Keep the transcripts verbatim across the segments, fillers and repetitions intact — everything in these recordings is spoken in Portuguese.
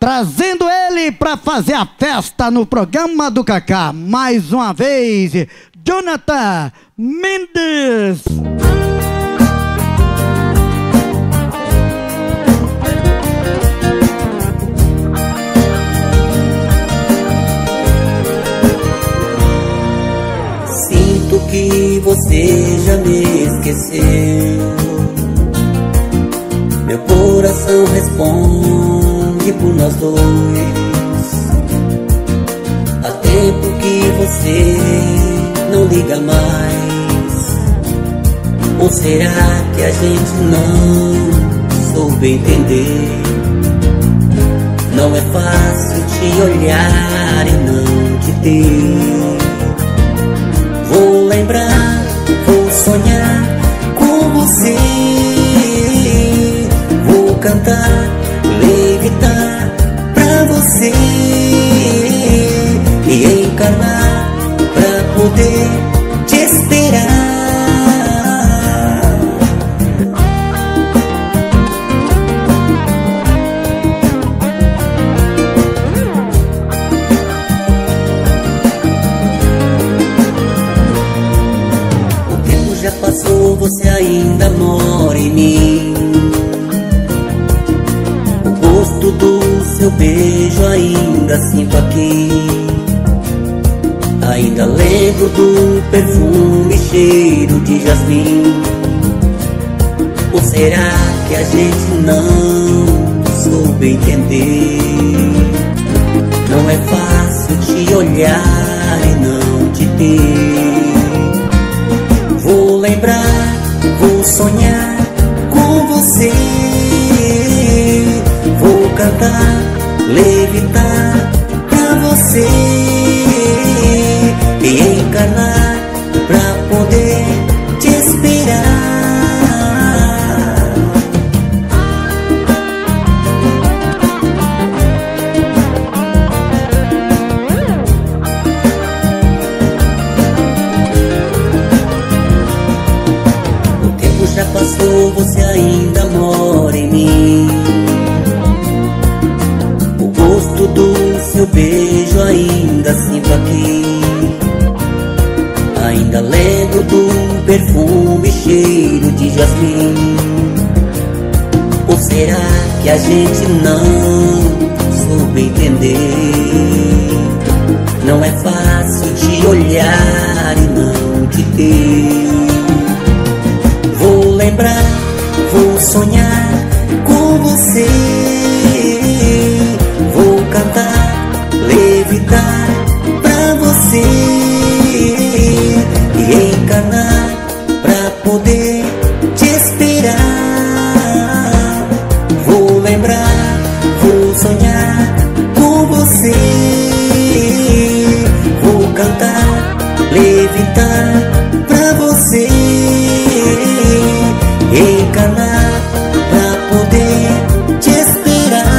trazendo ele pra fazer a festa no programa do Kaká. Mais uma vez, Jonathan Mendes. Sinto que você já me esqueceu. Meu coração responde por nós dois. Há tempo que você não liga mais. Ou será que a gente não soube entender? Não é fácil te olhar e não te ter. Vou lembrar, vou sonhar com você. Vou cantar, levitar pra você e encarnar pra poder te esperar. Já passou, você ainda mora em mim. O gosto do seu beijo ainda sinto aqui. Ainda lembro do perfume e cheiro de jasmim. Ou será que a gente não soube entender? Não é fácil te olhar e não te ter. Vou lembrar, vou sonhar com você. Vou cantar, levitar pra você e encarnar pra poder te esperar. Já passou, você ainda mora em mim. O gosto do seu beijo ainda sinto aqui. Ainda lembro do perfume e cheiro de jasmim. Ou será que a gente não soube entender? Não é fácil te olhar e não te ter. Vou lembrar, vou sonhar com você. Vou cantar, levitar pra você e encarnar pra poder te esperar. Vou lembrar, vou sonhar com você. Vou cantar, levitar pra você encarnar pra poder te esperar.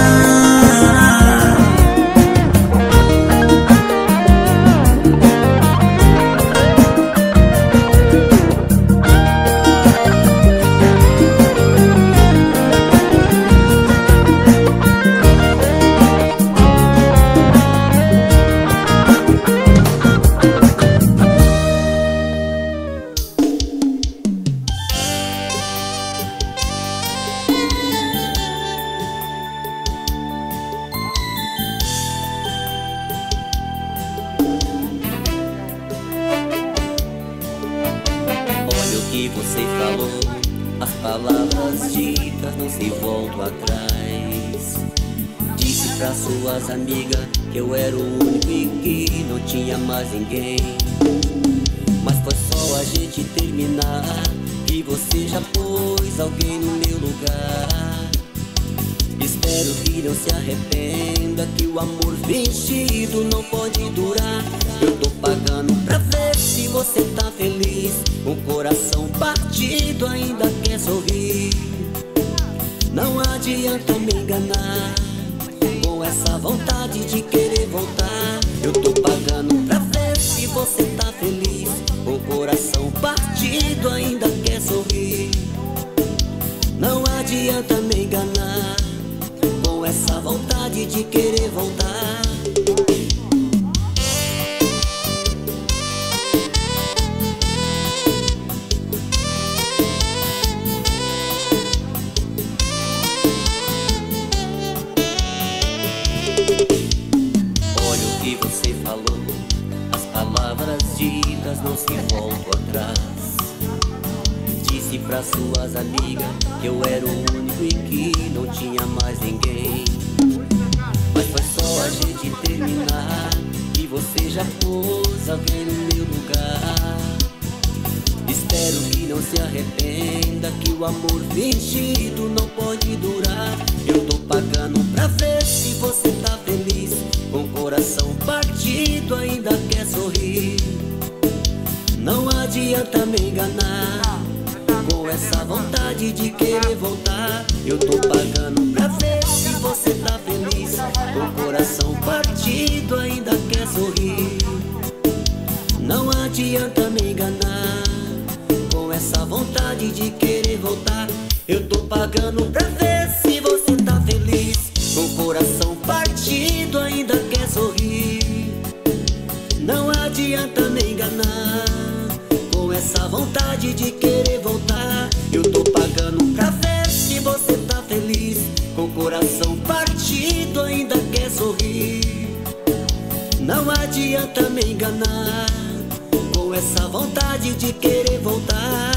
Você falou, as palavras ditas não se voltam atrás. Disse pra suas amigas que eu era o único e que não tinha mais ninguém. Mas foi só a gente terminar que você já pôs alguém no meu lugar. Espero que não se arrependa, que o amor fingido não pode durar. Eu tô pagando pra ver se você tá feliz. Com o coração partido ainda quer sorrir. Não adianta me enganar com essa vontade de querer voltar. Eu tô pagando pra ver se você tá feliz. Com o coração partido ainda quer sorrir. Não adianta me enganar com essa vontade de querer voltar. Olha o que você falou, as palavras ditas não se voltam atrás. Disse pra suas amigas que eu era o único e que não tinha mais ninguém. Mas foi só a gente terminar que você já pôs alguém no meu lugar. Espero que não se arrependa, que o amor fingido não pode durar. Eu tô pagando pra ver se você tá feliz. Com o coração partido ainda quer sorrir. Não adianta me enganar com essa vontade de querer voltar. Eu tô pagando pra ver se você tá feliz. Com o coração partido ainda quer sorrir. Não adianta me enganar com essa vontade de querer voltar. Eu tô pagando pra ver se você tá feliz. Com o coração partido ainda quer sorrir. Não adianta me enganar com essa vontade de querer voltar. Eu tô pagando pra ver se você tá feliz. Com o coração partido ainda quer sorrir. Não adianta me enganar com essa vontade de querer voltar.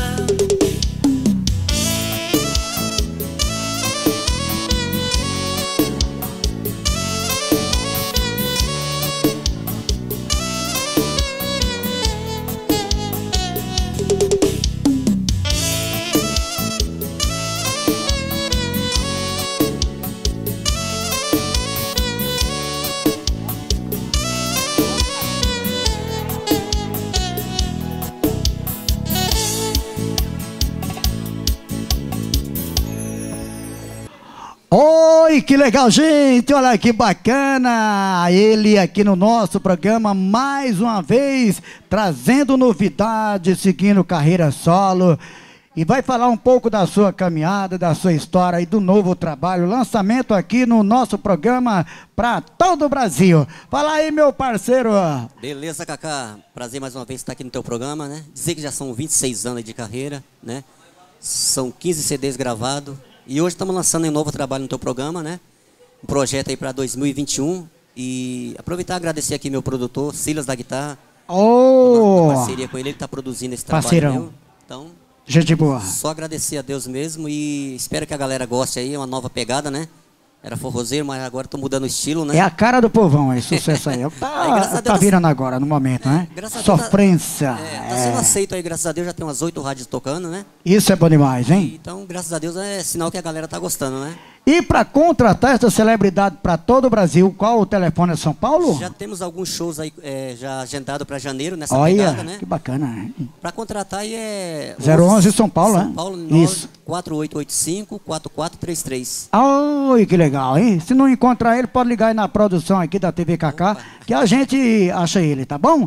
Oi, que legal, gente, olha que bacana, ele aqui no nosso programa, mais uma vez, trazendo novidades, seguindo carreira solo, e vai falar um pouco da sua caminhada, da sua história e do novo trabalho, lançamento aqui no nosso programa para todo o Brasil. Fala aí, meu parceiro. Beleza, Cacá, prazer mais uma vez estar aqui no teu programa, né? Dizer que já são vinte e seis anos de carreira, né? São quinze C Ds gravados. E hoje estamos lançando um novo trabalho no teu programa, né? Um projeto aí para dois mil e vinte e um. E aproveitar e agradecer aqui meu produtor, Silas da Guitarra. Oh! Uma parceria com ele, ele está produzindo esse trabalho. Parceirão. Meu. Então, gente boa. só agradecer a Deus mesmo e espero que a galera goste aí, uma nova pegada, né? Era forrozeiro, mas agora tô mudando o estilo, né? É a cara do povão, esse sucesso aí. Tá, aí, tá virando agora, no momento, né? Sofrência. Tá, é, tá sendo aceito aí, graças a Deus, já tem umas oito rádios tocando, né? Isso é bom demais, hein? E, então, graças a Deus, é sinal que a galera tá gostando, né? E para contratar essa celebridade para todo o Brasil, qual o telefone é São Paulo? Já temos alguns shows aí é, já agendado para janeiro, nessa Olha, pegada, né? Que bacana. Para contratar aí é... zero onze São Paulo, né? São Paulo, isso. quatro oito oito cinco, quatro quatro três três. Oi, que legal, hein? Se não encontrar ele, pode ligar aí na produção aqui da T V Cacá, que a gente acha ele, tá bom?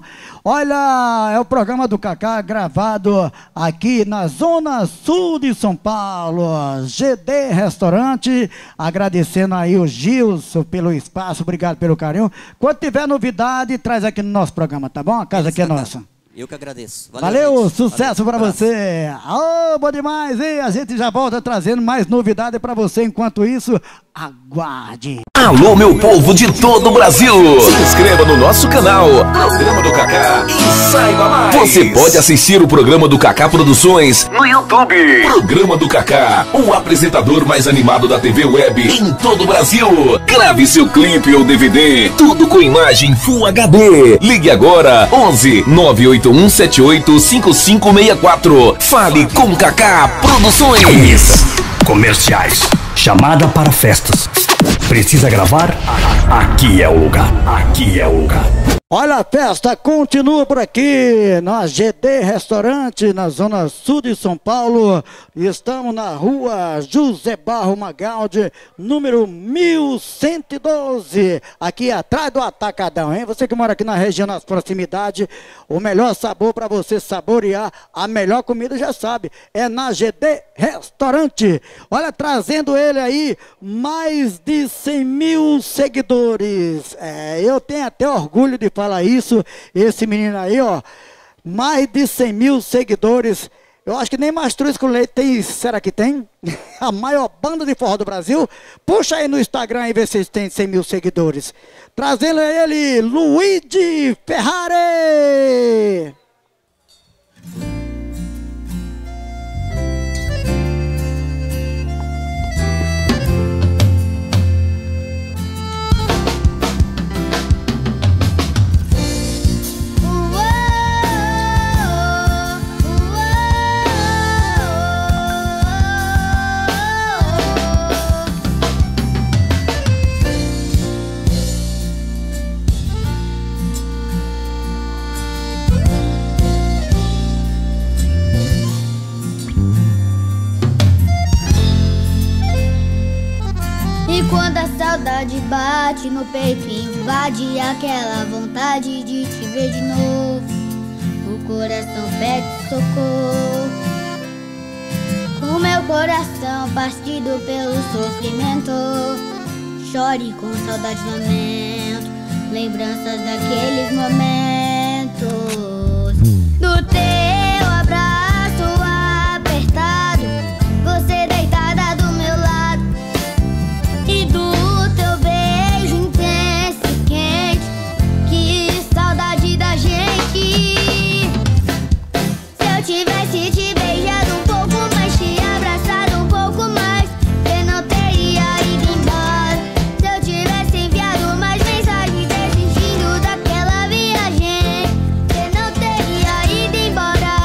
Olha, é o programa do Cacá gravado aqui na Zona Sul de São Paulo, G D Restaurante, agradecendo aí o Gilson pelo espaço, obrigado pelo carinho. Quando tiver novidade, traz aqui no nosso programa, tá bom? A casa aqui é nossa. Eu que agradeço. Valeu, Valeu sucesso para você. Ô, bom demais, hein? A gente já volta trazendo mais novidade para você. Enquanto isso, aguarde. Alô, meu povo de todo o Brasil. Se inscreva no nosso canal, Programa do Cacá, e saiba mais. Você pode assistir o Programa do Cacá Produções no YouTube. Programa do Cacá, o apresentador mais animado da T V Web em todo o Brasil. Grave seu clipe ou D V D, tudo com imagem Full H D. Ligue agora, onze nove oito um sete oito cinco cinco seis quatro. Fale com Cacá Produções. Comerciais. Chamada para festas. Precisa gravar? Aqui é o lugar. Aqui é o lugar. Olha, a festa continua por aqui, na G D Restaurante, na Zona Sul de São Paulo. Estamos na rua José Barro Magaldi, número mil cento e doze, aqui atrás do Atacadão, hein? Você que mora aqui na região, nas proximidades, o melhor sabor para você saborear, a melhor comida já sabe, é na G D Restaurante. Olha, trazendo ele aí, mais de cem mil seguidores. É, eu tenho até orgulho de falar isso. Esse menino aí, ó, mais de cem mil seguidores. Eu acho que nem Mastruz com Leite tem, será que tem? A maior banda de forró do Brasil. Puxa aí no Instagram e vê se vocês têm cem mil seguidores. Trazendo ele, Luigi Ferrari. E quando a saudade bate no peito, invade aquela vontade de te ver de novo, o coração pede socorro. Com meu coração partido pelo sofrimento, chore com saudade e lamento, lembranças daqueles momentos. Do teu abraço apertado, você deitada do meu lado, e do teu beijo intenso e quente, que saudade da gente. Se eu tivesse te beijado um pouco mais, te abraçado um pouco mais, você não teria ido embora. Se eu tivesse enviado mais mensagens desistindo daquela viagem, você não teria ido embora.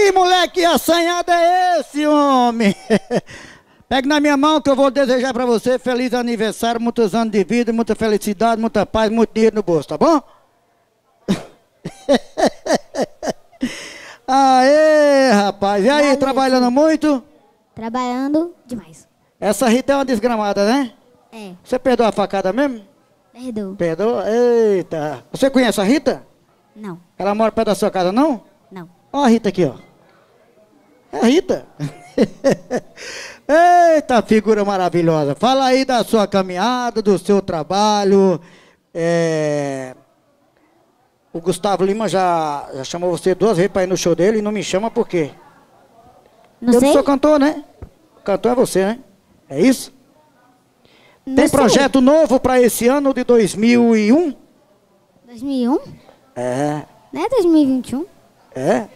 Que moleque assanhado é esse, homem? Pegue na minha mão que eu vou desejar pra você feliz aniversário, muitos anos de vida, muita felicidade, muita paz, muito dinheiro no bolso, tá bom? Aê, rapaz. E aí, Valeu, trabalhando sim. muito? Trabalhando demais. Essa Rita é uma desgramada, né? É, Você perdoa a facada mesmo? perdoa. Perdoa? Eita. Você conhece a Rita? Não, Ela mora perto da sua casa, não? não. Ó a Rita aqui, ó. É a Rita. Eita, figura maravilhosa. Fala aí da sua caminhada, do seu trabalho. É... O Gustavo Lima já, já chamou você duas vezes para ir no show dele e não me chama por quê? Não Eu sei? não sou cantor, né? O cantor é você, né? É isso? Não Tem sei. projeto novo para esse ano de dois mil e um? dois mil e um? É. Não é dois mil e vinte e um? É?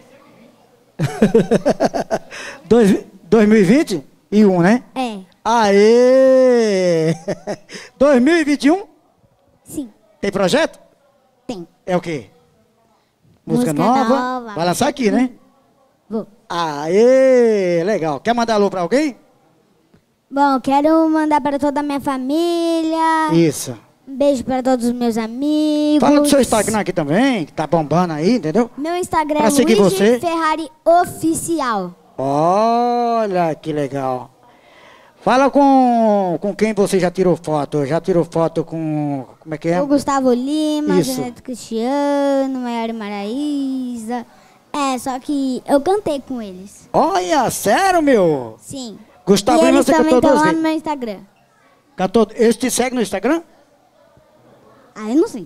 Dois, dois mil e vinte e um, né? É, Aê! dois mil e vinte e um? sim, Tem projeto? tem. É o quê? Música, Música nova? nova. Vai lançar aqui, né? Vou. Aê! Legal. Quer mandar alô pra alguém? Bom, quero mandar para toda a minha família. Isso. Um beijo para todos os meus amigos. Fala do seu Instagram aqui também, que tá bombando aí, entendeu? Meu Instagram Pra é seguir Luigi você. Ferrari Oficial. Olha que legal. Fala com, com quem você já tirou foto. Já tirou foto com... Como é que é? O Gustavo Lima, Isso. Janeto Cristiano, Maiara Maraíza. É, só que eu cantei com eles. Olha, sério, meu? Sim. Gustavo e Lima, eles você também cantou estão duas lá vezes. no meu Instagram. Cantou... Eles te seguem no Instagram? Ah, eu não sei.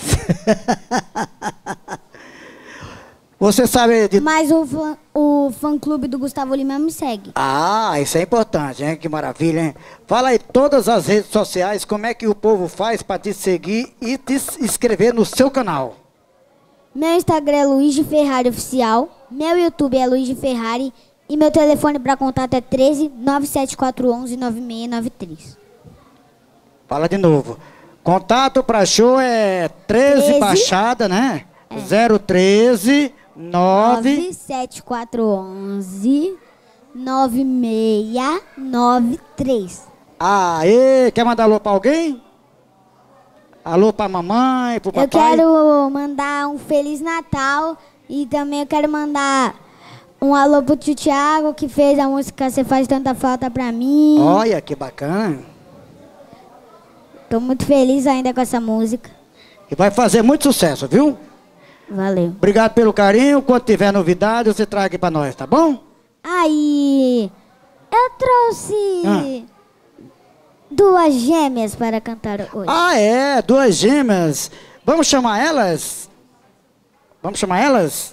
Você sabe de... Mas o fã, o fã-clube do Gustavo Lima me segue. Ah, isso é importante, hein? Que maravilha, hein? Fala aí todas as redes sociais, como é que o povo faz para te seguir e te inscrever no seu canal. Meu Instagram é Luigi Ferrari Oficial. Meu YouTube é Luigi Ferrari. E meu telefone para contato é treze, nove sete quatro um um, nove seis nove três. Fala de novo. Contato para show é treze, treze. Baixada, né? zero treze nove... nove sete quatro um um, nove seis nove três. Aê, quer mandar alô pra alguém? Alô pra mamãe, pro papai? Eu quero mandar um Feliz Natal e também eu quero mandar um alô pro tio Thiago, que fez a música Você Faz Tanta Falta Pra Mim. Olha, que bacana. Tô muito feliz ainda com essa música. E vai fazer muito sucesso, viu? Valeu. Obrigado pelo carinho. Quando tiver novidade, você traz aqui pra nós, tá bom? Aí, eu trouxe Ah. duas gêmeas para cantar hoje. Ah, é, duas gêmeas. Vamos chamar elas? Vamos chamar elas?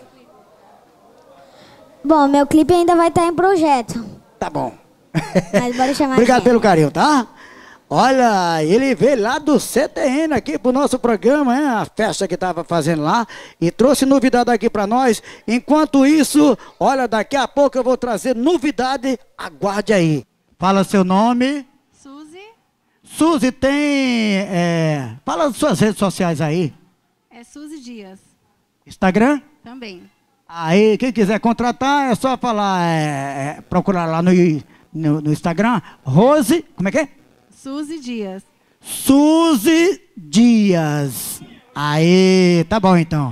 Bom, meu clipe ainda vai estar em projeto. Tá bom. Mas bora chamar Obrigado a pelo carinho, tá? Olha, ele veio lá do C T N aqui pro nosso programa, hein? A festa que tava fazendo lá e trouxe novidade aqui pra nós. Enquanto isso, olha, daqui a pouco eu vou trazer novidade, aguarde aí. Fala seu nome. Suzy, Suzy tem, é... fala das suas redes sociais aí. é Suzy Dias, Instagram? também. Aí, quem quiser contratar, é só falar, é, é, procurar lá no, no, no Instagram, Rose, como é que é? Suzy Dias. Suzy Dias. Aí, tá bom então.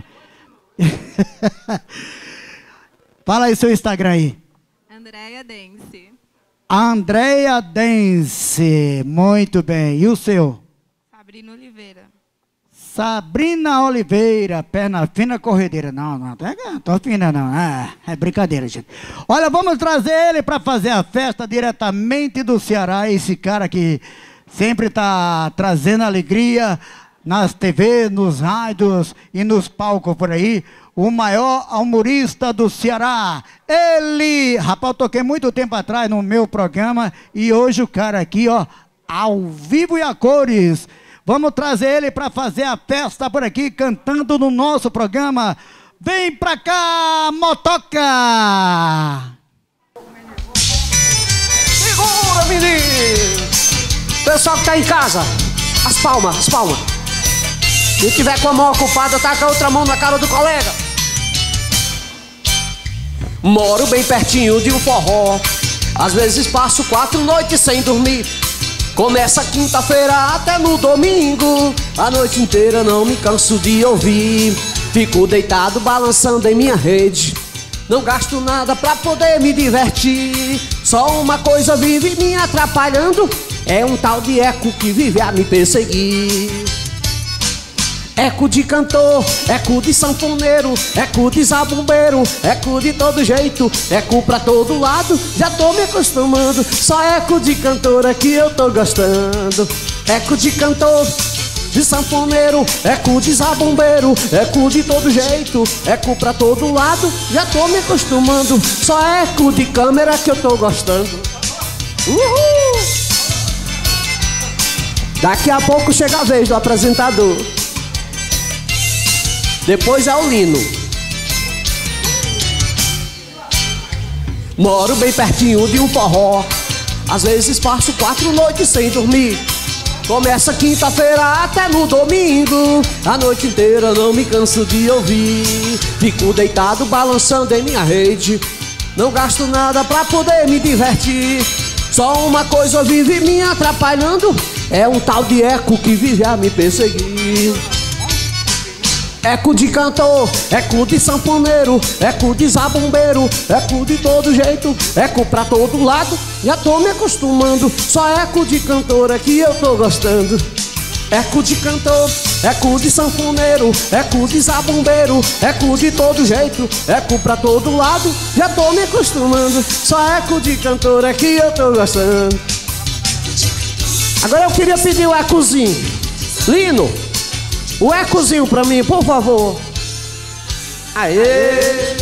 Fala aí seu Instagram aí. Andréia Dance. Andréia Dance. Muito bem. E o seu? Sabrina Oliveira. Sabrina Oliveira, perna fina corredeira. Não, não, não tô fina não. É, é brincadeira, gente. Olha, vamos trazer ele para fazer a festa diretamente do Ceará. Esse cara que sempre tá trazendo alegria nas T V, nos rádios e nos palcos por aí. O maior humorista do Ceará. Ele, rapaz, eu toquei muito tempo atrás no meu programa e hoje o cara aqui, ó, ao vivo e a cores. Vamos trazer ele para fazer a festa por aqui, cantando no nosso programa. Vem pra cá, motoca! Segura, menino! Pessoal que tá em casa, as palmas, as palmas. Se tiver com a mão ocupada, taca a outra mão na cara do colega. Moro bem pertinho de um forró. Às vezes passo quatro noites sem dormir. Começa quinta-feira até no domingo. A noite inteira não me canso de ouvir. Fico deitado balançando em minha rede. Não gasto nada pra poder me divertir. Só uma coisa vive me atrapalhando. É um tal de eco que vive a me perseguir. Eco de cantor, eco de sanfoneiro, eco de zabumbeiro, eco de todo jeito, eco pra todo lado, já tô me acostumando. Só eco de cantora que eu tô gostando. Eco de cantor, de sanfoneiro, eco de zabumbeiro, eco de todo jeito, eco pra todo lado, já tô me acostumando. Só eco de câmera que eu tô gostando. Uhul! Daqui a pouco chega a vez do apresentador. Depois é o Lino. Moro bem pertinho de um forró. Às vezes passo quatro noites sem dormir. Começa quinta-feira até no domingo. A noite inteira não me canso de ouvir. Fico deitado balançando em minha rede. Não gasto nada pra poder me divertir. Só uma coisa vive me atrapalhando. É um tal de eco que vive a me perseguir. Eco de cantor, eco de sanfoneiro, eco de zabumbeiro, eco de todo jeito, eco pra todo lado, já tô me acostumando. Só eco de cantora que eu tô gostando. Eco de cantor, eco de sanfoneiro, eco de zabumbeiro, eco de todo jeito, eco pra todo lado, já tô me acostumando. Só eco de cantora que eu tô gostando. Agora eu queria pedir o ecozinho. Lino, o ecozinho pra mim, por favor. Aê!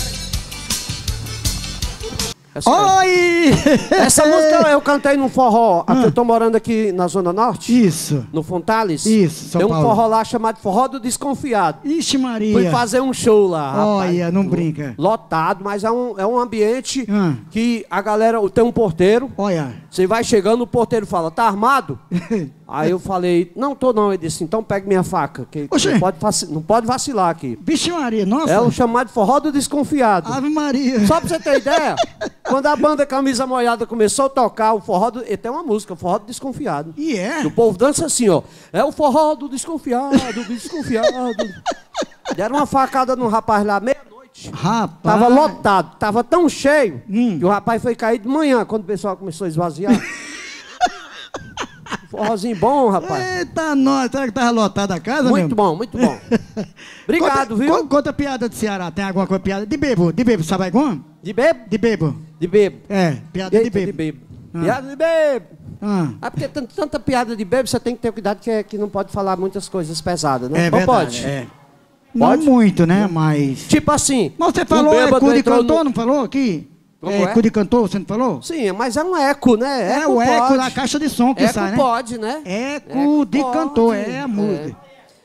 Essa, Oi! essa música eu cantei num forró. Aqui, eu tô morando aqui na Zona Norte. Isso. No Fontales. Isso, São Tem um Paulo. forró lá chamado Forró do Desconfiado. Ixi, Maria. Fui fazer um show lá, rapaz. Olha, não brinca. Lotado, mas é um, é um ambiente Ah. que a galera... Tem um porteiro. Olha. Você vai chegando, o porteiro fala, tá armado? Aí eu falei, não tô não. Ele disse, então pega minha faca, que Oxê. não pode, vaci- não pode vacilar aqui. Vixe, Maria, nossa. É o chamado Forró do Desconfiado. Ave Maria. Só pra você ter ideia, quando a banda Camisa Molhada começou a tocar o forró do... E tem uma música, o Forró do Desconfiado. E é? O povo dança assim, ó. É o Forró do Desconfiado, do Desconfiado. Deram uma facada num rapaz lá, meia-noite. Rapaz. Tava lotado, tava tão cheio Hum. que o rapaz foi cair de manhã, quando o pessoal começou a esvaziar. Forrozinho bom, rapaz. Eita, nós. Será que tava lotada a casa, Muito mesmo? bom, muito bom. Obrigado, conta, viu? Conta, conta piada de Ceará. Tem alguma coisa piada? De bebo. De bebo, sabe alguma? De bebo? De bebo. De bebo. É, piada de Eita, bebo. de bebo. Ah. Piada de bebo. Ah, Ah, porque tem tanta piada de bebo, você tem que ter cuidado que, é- que não pode falar muitas coisas pesadas, né? é Ou verdade. pode? É. Pode? Não muito, né? Mas... Tipo assim... Mas você um falou bêbado eco de entrou cantor, no- não falou aqui? Como É, é? eco de cantor, você não falou? Sim, mas é um eco, né? É o eco pode. da caixa de som que Eco sai, né? pode, né? Eco de pode. cantor, é a música.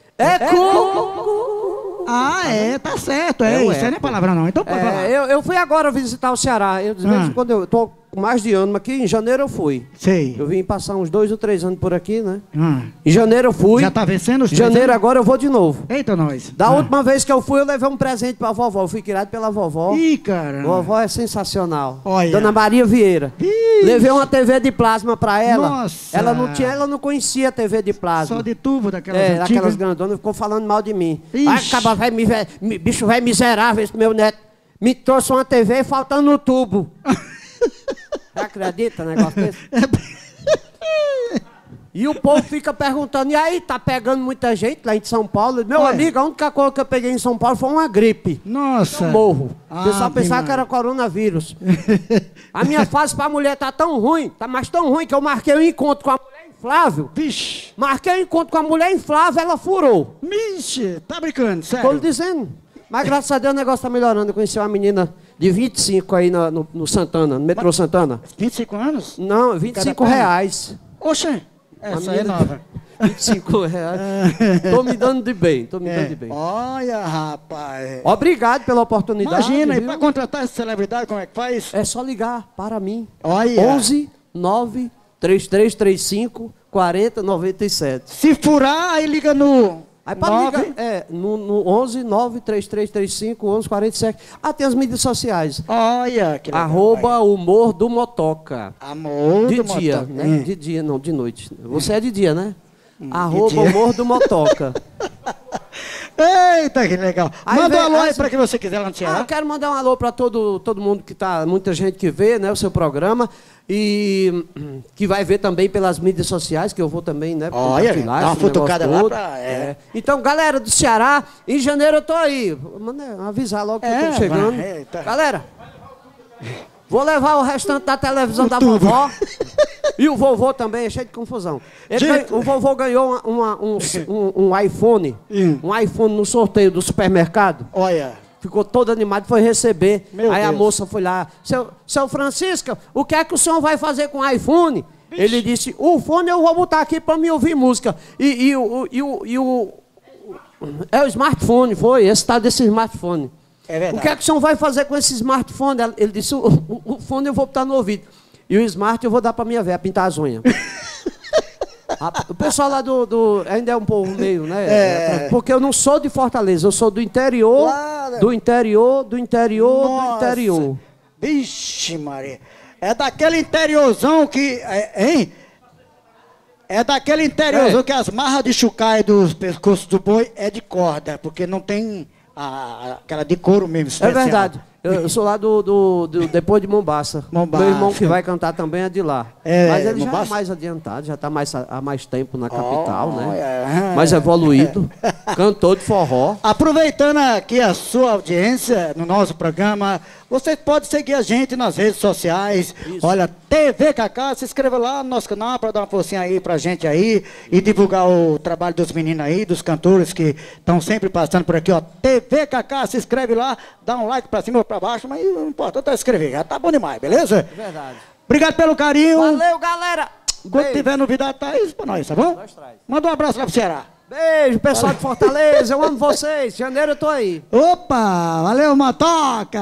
Eco! Ah, é, tá certo, é, É o isso aí não é eco. palavrão não, então pode falar. É, eu, eu fui agora visitar o Ceará. Eu, de vez Ah. em quando eu tô com mais de ano, mas aqui em janeiro eu fui. Sei. Eu vim passar uns dois ou três anos por aqui, né? Ah, Em janeiro eu fui. já tá vencendo os Em três janeiro anos? agora eu vou de novo. Eita, nós. Da Ah. última vez que eu fui, eu levei um presente pra vovó. Eu fui criado pela vovó. Ih, cara. Vovó é sensacional. Olha. Dona Maria Vieira. Ixi. Levei uma T V de plasma pra ela. Nossa. Ela não tinha, ela não conhecia a T V de plasma. Só de tubo daquelas É, antigas. daquelas grandonas, ficou falando mal de mim. Ixi. Vai, acaba, vai, me, me- bicho vai miserável esse meu neto. Me trouxe uma T V faltando no tubo. Você acredita no negócio desse? E o povo fica perguntando, e aí, tá pegando muita gente lá em São Paulo? Meu Olha. amigo, a única coisa que eu peguei em São Paulo foi uma gripe. Nossa. Eu morro. Ah, O pessoal pensava demais. que era coronavírus. A minha fase pra mulher tá tão ruim, tá mais tão ruim que eu marquei um encontro com a mulher inflável. Vixe. Marquei um encontro com a mulher inflável, ela furou. Vixe, tá brincando, Tô lhe sério. dizendo. Mas graças a Deus o negócio tá melhorando. Eu conheci uma menina de vinte e cinco aí na- no, no Santana, no metrô Santana. vinte e cinco anos? Não, vinte e cinco Cada perna? reais. Oxe, essa aí é menina- nova. vinte e cinco reais. Tô me dando de bem, tô me dando de bem. Olha, rapaz. Obrigado pela oportunidade. Imagina, e viu? pra contratar essa celebridade, como é que faz? É só ligar para mim. Olha. onze nove três três três cinco quatro zero nove sete. Se furar, aí liga no... Aí pode ligar, é, no, no onze nove três três três cinco onze quarenta e sete. Ah, tem as mídias sociais. Olha, que legal. Arroba humor do motoca. Amor de do dia, motoca. né? Hum. De dia, não, de noite. Você é de dia, né? Hum, Arroba dia. humor do motoca. Eita, que legal. Aí Manda vem- um alô aí aí- pra quem você quiser lá no Ah, Ceará. eu quero mandar um alô para todo, todo mundo que tá, muita gente que vê, né, o seu programa e hum, que vai ver também pelas mídias sociais, que eu vou também, né? porque Olha, eu fui lá, dá uma esse negócio futucada lá todo. pra- é. Então, galera do Ceará, em janeiro eu tô aí. Manda avisar logo que eu É, tô chegando. vai, eita. Galera, vou levar o restante da televisão da vovó. E o vovô também, é cheio de confusão. Ele Gente. ganhou- o vovô ganhou uma- uma- um, um- um iPhone, Hum. um iPhone no sorteio do supermercado. Olha. Ficou todo animado, foi receber. Meu Aí a Deus. moça foi lá, seu, seu Francisco, o que é que o senhor vai fazer com o iPhone? Ele disse, o fone eu vou botar aqui para me ouvir música. E, e, o, e, o, e o... É o smartphone, foi, esse tal desse smartphone. É verdade. O que é que o senhor vai fazer com esse smartphone? Ela- Ele disse, o, o, o fone eu vou botar no ouvido. E o smart eu vou dar para minha véia pintar as unhas. A- O pessoal lá do, do- ainda é um povo meio, né? É. Porque eu não sou de Fortaleza, eu sou do interior, Claro. do interior, do interior, do Nossa. interior. Vixe, Maria. É daquele interiorzão que. É, hein? É daquele interiorzão É. que as marras de chucaia dos pescoços do boi é de corda, porque não tem a, a- aquela de couro mesmo. É especial. verdade. Eu, eu sou lá do, do, do- depois de Mombaça. Mombaça. Meu irmão que vai cantar também é de lá. É, Mas ele já Mombaça? é mais adiantado, já está mais, há mais tempo na capital, Oh, né? é. Mais evoluído. Cantor de forró. Aproveitando aqui a sua audiência no nosso programa, você pode seguir a gente nas redes sociais. Olha, T V Cacá, se inscreva lá no nosso canal para dar uma forcinha aí pra gente aí e divulgar o trabalho dos meninos aí, dos cantores que estão sempre passando por aqui, ó. T V Cacá, se inscreve lá, dá um like pra cima ou pra baixo, mas o importante é inscrever, já tá bom demais, beleza? Verdade. Obrigado pelo carinho. Valeu, galera! Quando Beijo. tiver novidade, tá isso pra nós, tá bom? Nós traz. Manda um abraço lá pro Ceará. Beijo, pessoal de Fortaleza, eu amo vocês. Janeiro eu tô aí. Opa, valeu, Motoca!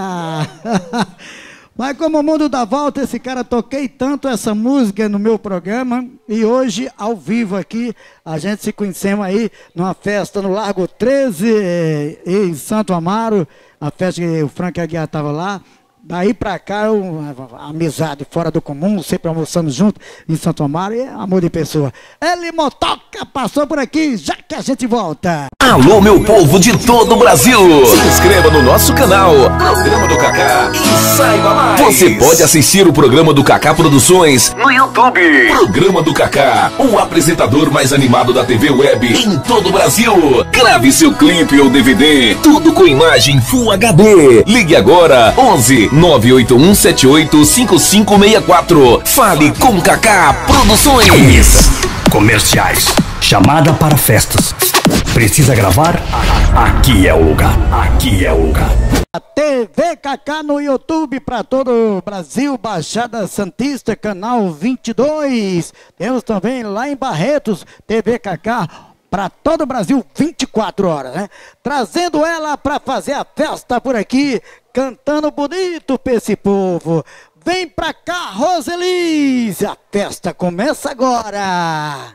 Mas como o mundo dá volta, esse cara, toquei tanto essa música no meu programa e hoje, ao vivo aqui, a gente se conhecemos aí numa festa no Largo treze, eh, em Santo Amaro, a festa que o Frank Aguiar estava lá. Daí pra cá, uma amizade fora do comum, sempre almoçando junto em Santo Amaro, e é amor de pessoa. Ele Motoca passou por aqui, já que a gente volta. Alô, meu povo de todo o Brasil! Se inscreva no nosso canal, Programa do Cacá, e saiba mais! Você pode assistir o Programa do Cacá Produções no YouTube. Programa do Cacá, o apresentador mais animado da T V Web em todo o Brasil. Grave seu clipe ou D V D, tudo com imagem Full H D. Ligue agora, onze nove oito um sete oito cinco cinco seis quatro. Fale com Cacá Produções. Comerciais. Chamada para festas. Precisa gravar? Aqui é o lugar. Aqui é o lugar. A T V Cacá no YouTube para todo o Brasil, Baixada Santista, canal vinte e dois. Temos também lá em Barretos, T V Cacá para todo o Brasil, vinte e quatro horas, né? Trazendo ela para fazer a festa por aqui, cantando bonito pra esse povo. Vem pra cá, Roselize, a festa começa agora.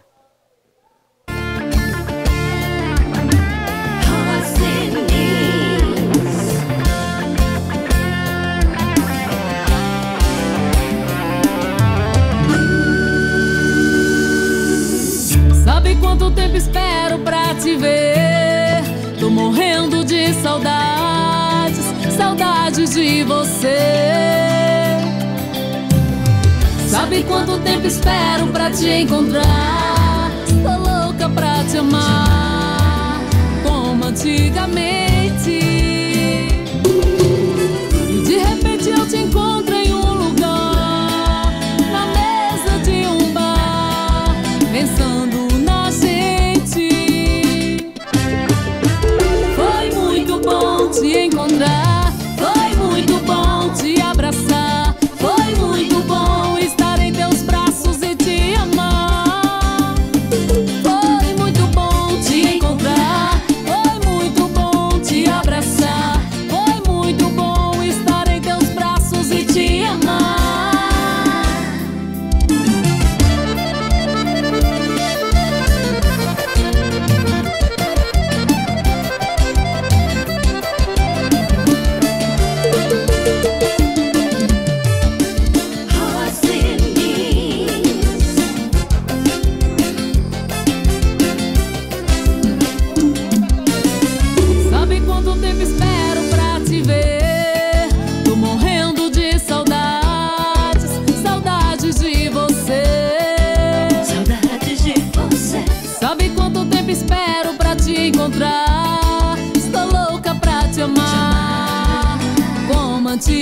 Sabe quanto tempo espero pra te ver? Tô morrendo de saudades, saudades de você. Sabe quanto tempo espero pra te encontrar? Tô louca pra te amar, como antigamente. E de repente eu te encontro em um lugar, na mesa de um bar, pensando na gente. Foi muito bom te encontrar, foi muito bom te abraçar, foi muito bom estar em teus braços e te amar. Foi muito bom te encontrar, foi muito bom te abraçar, foi muito bom estar em teus braços e te amar.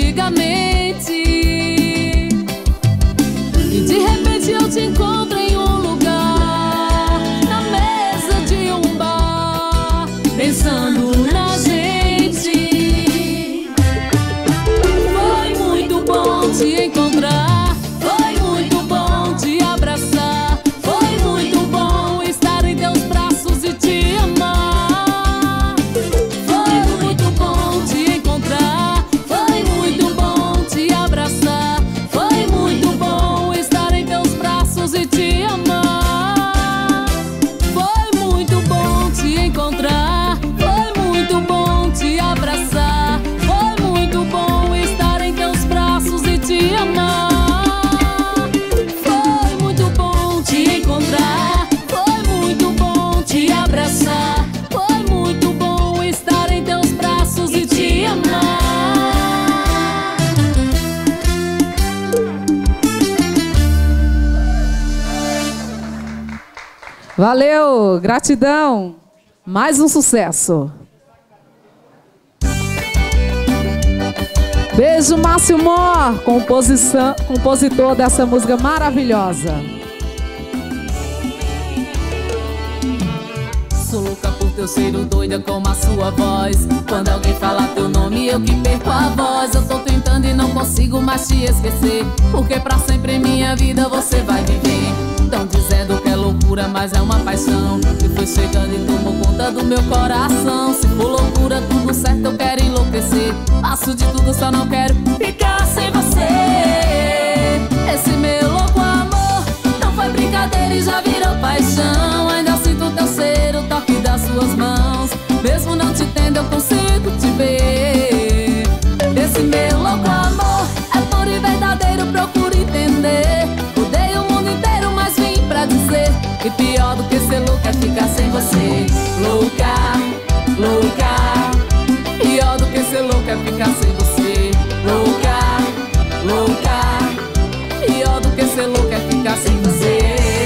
antigamente. E de repente eu te encontro em um lugar, na mesa de um bar, pensando na gente. Foi muito bom te encontrar, foi muito bom te abraçar, foi muito bom estar em teus braços e te amar. Foi muito bom te encontrar, foi muito bom te abraçar, foi muito bom estar em teus braços e te amar. Foi muito bom te encontrar, foi muito bom te abraçar, foi muito bom estar em teus braços e te amar. Foi muito bom te encontrar, foi muito bom te abraçar, foi muito bom estar em teus braços e te amar. Valeu, gratidão. Mais um sucesso. Beijo, Márcio Mor, composição, compositor dessa música maravilhosa. Sou louca por teu cheiro, doida como a sua voz. Quando alguém fala teu nome, eu que perco a voz. Eu tô tentando e não consigo mais te esquecer, porque pra sempre em minha vida você vai viver. Tão dizendo que é loucura, mas é uma paixão que foi chegando e tomou conta do meu coração. Se for loucura, tudo certo, eu quero enlouquecer. Faço de tudo, só não quero ficar sem você. Esse meu louco amor não foi brincadeira e já virou paixão. Ainda sinto teu cheiro, o toque das suas mãos. Mesmo não te tendo, eu consigo te ver. Esse meu louco amor é puro e verdadeiro, procuro entender. Odeio o mundo inteiro, mas vim pra dizer que pior do que ser louca é ficar sem você. Louca, louca. Pior do que ser louca é ficar sem você. Louca, louca. Pior do que ser louca é ficar sem você.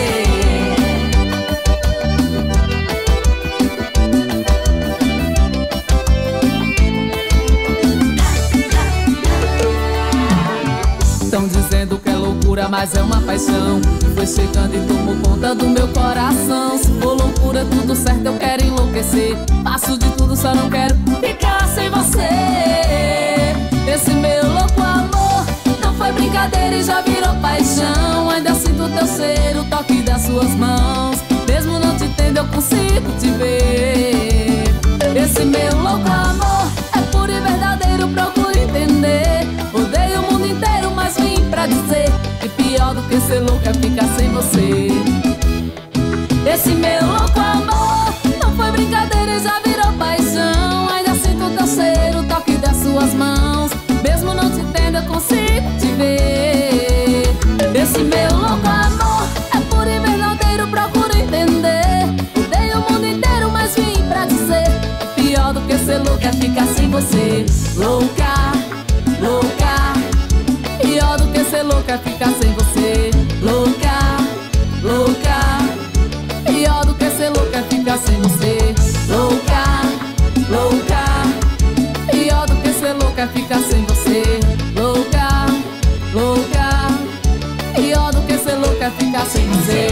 Estão dizendo que é loucura, mas é uma paixão que foi chegando e tomou conta do meu coração. Se for loucura, tudo certo, eu quero enlouquecer. Faço de tudo, só não quero ficar sem você. Esse meu louco amor não foi brincadeira e já virou paixão. Ainda sinto teu cheiro, o toque das suas mãos. Mesmo não te tendo, eu consigo te ver. Esse meu louco amor é puro e verdadeiro, procuro entender. Odeio o mundo inteiro, mas vim pra dizer que pior do que ser louco é ficar sem você. Esse meu louco amor não foi brincadeira e já virou paixão. Ainda sinto teu cheiro, o toque das suas mãos. Mesmo não te tendo, eu consigo te ver. Esse meu louco amor é puro e verdadeiro, procuro entender. Odeio o mundo inteiro, mas vim pra dizer que pior do que ser louco é ficar sem você. Louca, louca. Pior do que ser louca é ficar sem você. Louca, louca. Pior do que ser louca é ficar sem você. Louca, louca. Pior do que ser louca é ficar sem você. Louca, louca. Pior do que ser louca é ficar sem você.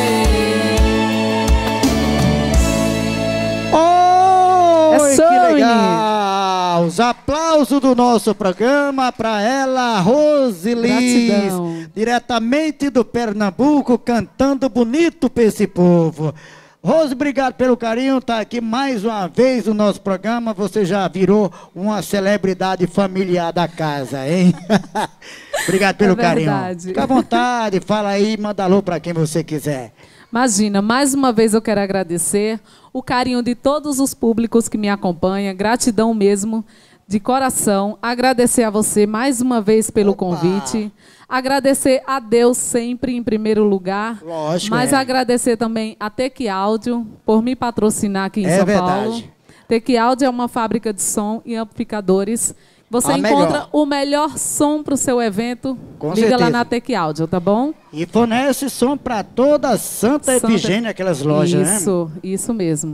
Oi, É que sonho. legal! Os aplausos do nosso programa para ela, Rose Liz, Gratidão. diretamente do Pernambuco, cantando bonito para esse povo. Rose, obrigado pelo carinho, tá aqui mais uma vez no nosso programa. Você já virou uma celebridade familiar da casa, hein? Obrigado pelo É carinho. verdade. Fica à vontade, fala aí, manda alô para quem você quiser. Imagina, mais uma vez eu quero agradecer o carinho de todos os públicos que me acompanham. Gratidão mesmo, de coração. Agradecer a você mais uma vez pelo Opa. convite. Agradecer a Deus sempre em primeiro lugar. Lógico, Mas é. agradecer também a Tec Áudio por me patrocinar aqui em É São verdade. Paulo. Tec Áudio é uma fábrica de som e amplificadores. Você A encontra melhor. o melhor som para o seu evento. Com Liga certeza. lá na Tec Áudio, tá bom? E fornece som para toda Santa Santa- Efigênia, aquelas lojas, né? Isso, isso mesmo.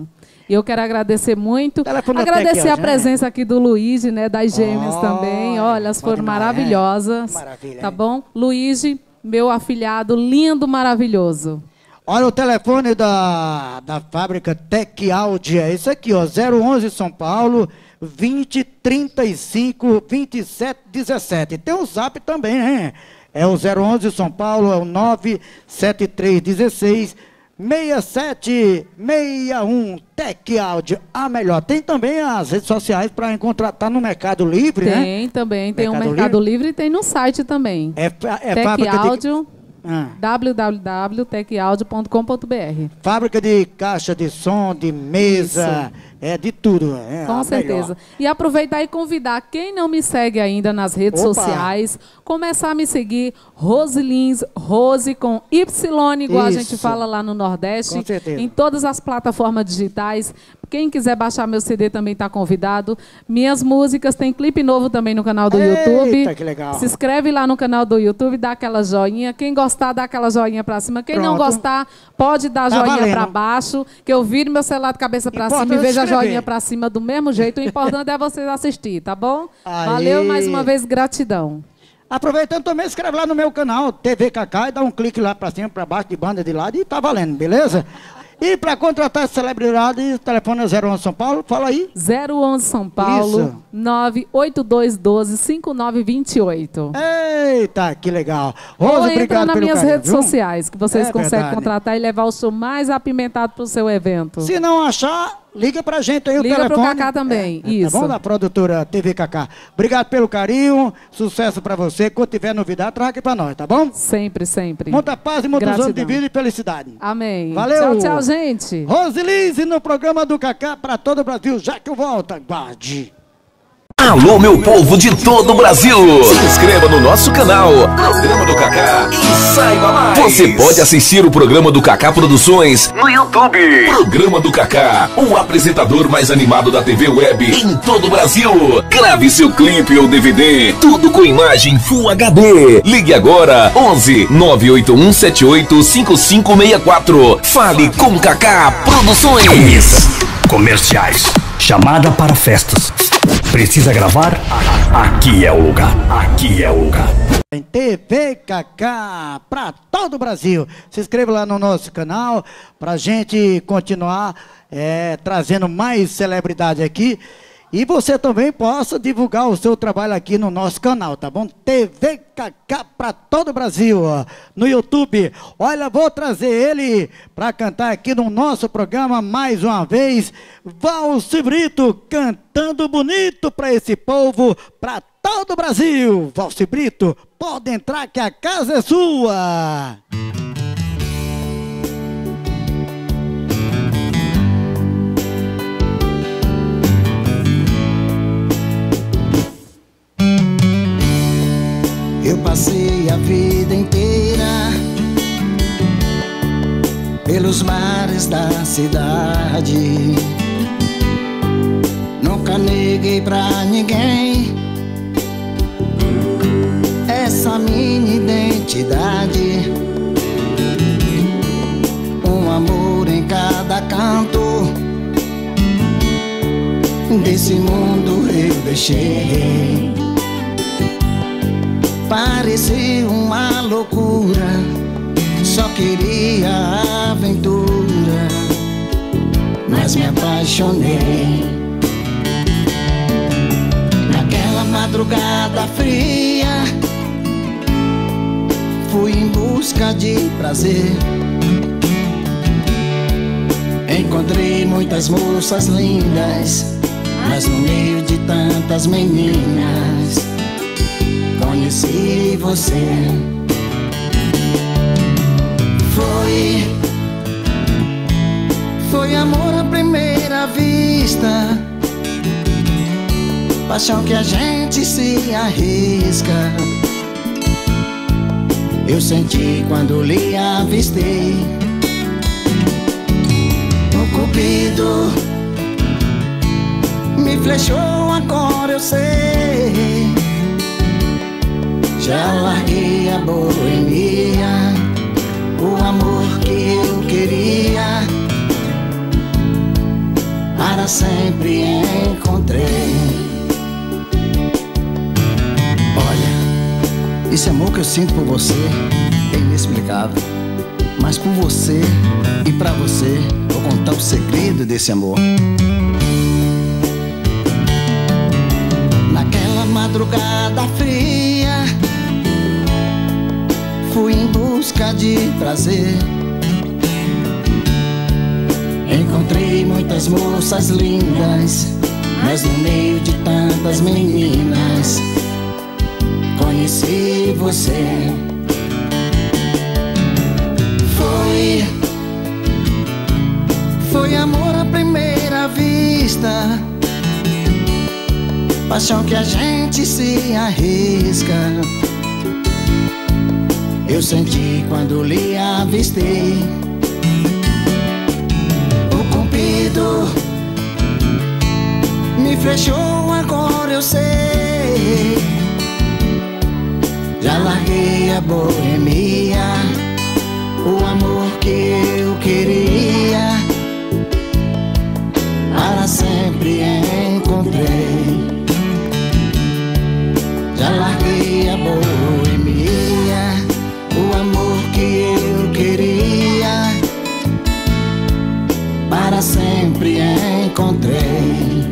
E eu quero agradecer muito. Telefone Agradecer aqui, ó, a presença aqui do Luigi, né? Das gêmeas Oh, também. Olha, elas foram demais, maravilhosas. Maravilha, Tá hein? bom? Luigi, meu afilhado, lindo, maravilhoso. Olha o telefone da, da fábrica Tec Audi, é isso aqui, ó, zero onze São Paulo, vinte, trinta e cinco, vinte e sete, dezessete. Tem o zap também, né? É o zero onze São Paulo, é o nove sete três um seis, seis sete seis um, Tec Audi, a melhor. Tem também as redes sociais para encontrar, tá no Mercado Livre, né? Tem também, tem o Mercado Mercado Livre e tem no site também. É, é Tec fábrica de... Áudio, Ah. w w w ponto tec audio ponto com ponto b r. Fábrica de caixa de som, de mesa, é de tudo. É Com a certeza. melhor. E aproveitar e convidar quem não me segue ainda nas redes Opa. sociais, começar a me seguir, Rosilins, Rose com Y, igual a gente Isso. fala lá no Nordeste. Com certeza. Em todas as plataformas digitais. Quem quiser baixar meu C D também está convidado. Minhas músicas, tem clipe novo também no canal do Eita, YouTube. que legal. Se inscreve lá no canal do YouTube, dá aquela joinha. Quem gostar, dá aquela joinha pra cima. Quem não Pronto. gostar, pode dar Tá joinha valendo. pra baixo, que eu viro meu celular de cabeça pra Importante cima e vejo a escrever. joinha pra cima do mesmo jeito. O importante é vocês assistir, tá bom? Aí. Valeu mais uma vez, gratidão. Aproveitando também, escreve lá no meu canal, T V Cacá, e dá um clique lá pra cima, pra baixo, de banda de lado, e tá valendo, beleza? E para contratar celebridade, o telefone é zero onze São Paulo, fala aí. zero onze São Paulo, Isso. nove oito dois um dois, cinco nove dois oito. Eita, que legal. Ou Rose, entra obrigado nas pelo minhas carinho, redes viu? sociais, que vocês É conseguem verdade. contratar e levar o show mais apimentado pro seu evento. Se não achar, liga pra gente aí o Liga telefone. pro Cacá também, É, isso. Tá bom? Da produtora T V Cacá. Obrigado pelo carinho, sucesso pra você. Quando tiver novidade, traga aqui pra nós, tá bom? Sempre, sempre. Muita paz e muitos Gratidão. anos de vida e felicidade. Amém. Valeu. Tchau, tchau, gente. Rosilise no programa do Cacá pra todo o Brasil. Já que eu volto, guarde. Alô, meu povo de todo o Brasil! Se inscreva no nosso canal, Programa do Cacá, e saiba mais! Você pode assistir o Programa do Cacá Produções no YouTube. Programa do Cacá, o apresentador mais animado da T V Web em todo o Brasil. Grave seu clipe ou D V D, tudo com imagem Full H D. Ligue agora, onze nove oito um sete oito cinco cinco seis quatro. Fale com Cacá Produções. Comerciais. Chamada para festas. Precisa gravar? Aqui é o lugar. Aqui é o lugar. Em T V Cacá para todo o Brasil. Se inscreva lá no nosso canal pra gente continuar é, trazendo mais celebridade aqui. E você também possa divulgar o seu trabalho aqui no nosso canal, tá bom? T V Cacá para todo o Brasil, ó, no YouTube. Olha, vou trazer ele para cantar aqui no nosso programa mais uma vez. Valci Brito cantando bonito para esse povo, para todo o Brasil. Valci Brito, pode entrar que a casa é sua. Eu passei a vida inteira pelos mares da cidade. Nunca neguei pra ninguém essa minha identidade. Um amor em cada canto desse mundo eu deixei. Parecia uma loucura, só queria aventura, mas me apaixonei. Naquela madrugada fria, fui em busca de prazer. Encontrei muitas moças lindas, mas no meio de tantas meninas conheci você. Foi, foi amor à primeira vista, paixão que a gente se arrisca. Eu senti quando lhe avistei. O cupido me flechou, agora eu sei. Já larguei a boemia, o amor que eu queria para sempre encontrei. Olha, esse amor que eu sinto por você é inexplicável. Mas por você e pra você vou contar o segredo desse amor. Naquela madrugada fria, fui em busca de prazer. Encontrei muitas moças lindas, mas no meio de tantas meninas conheci você. Foi, foi amor à primeira vista, paixão que a gente se arrisca. Eu senti quando lhe avistei. O Cupido me flechou, agora eu sei. Já larguei a boemia, o amor que eu queria, para sempre encontrei. Já larguei a boemia, o amor que eu queria, para sempre encontrei.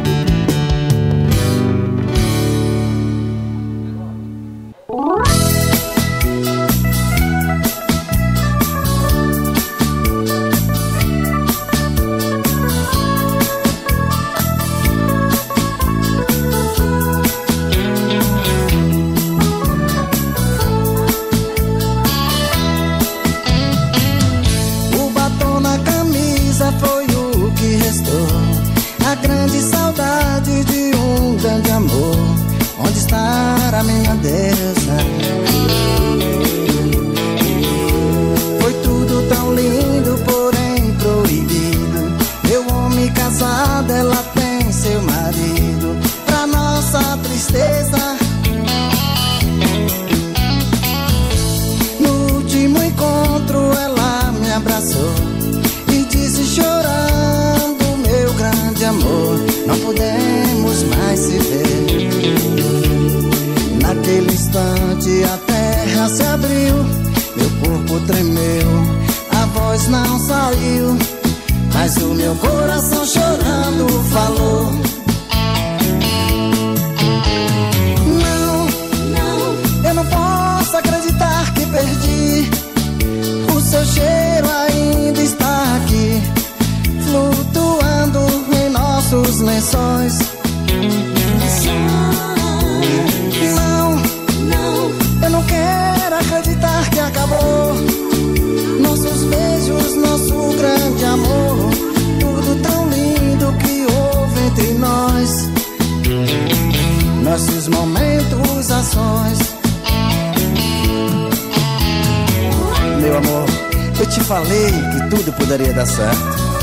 Falei que tudo poderia dar certo.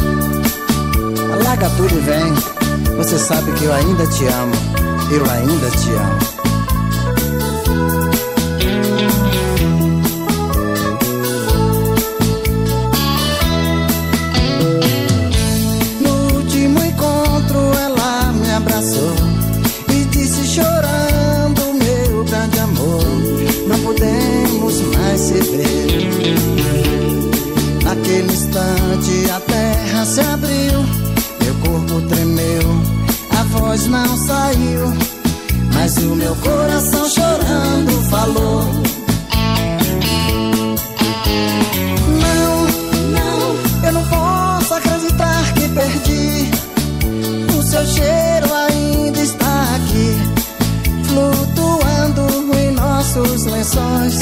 Larga tudo e vem. Você sabe que eu ainda te amo. Eu ainda te amo. No último encontro ela me abraçou e disse chorando, meu grande amor, não podemos mais se ver. Naquele instante a terra se abriu, meu corpo tremeu, a voz não saiu, mas o meu coração chorando falou. Não, não, eu não posso acreditar que perdi. O seu cheiro ainda está aqui, flutuando em nossos lençóis.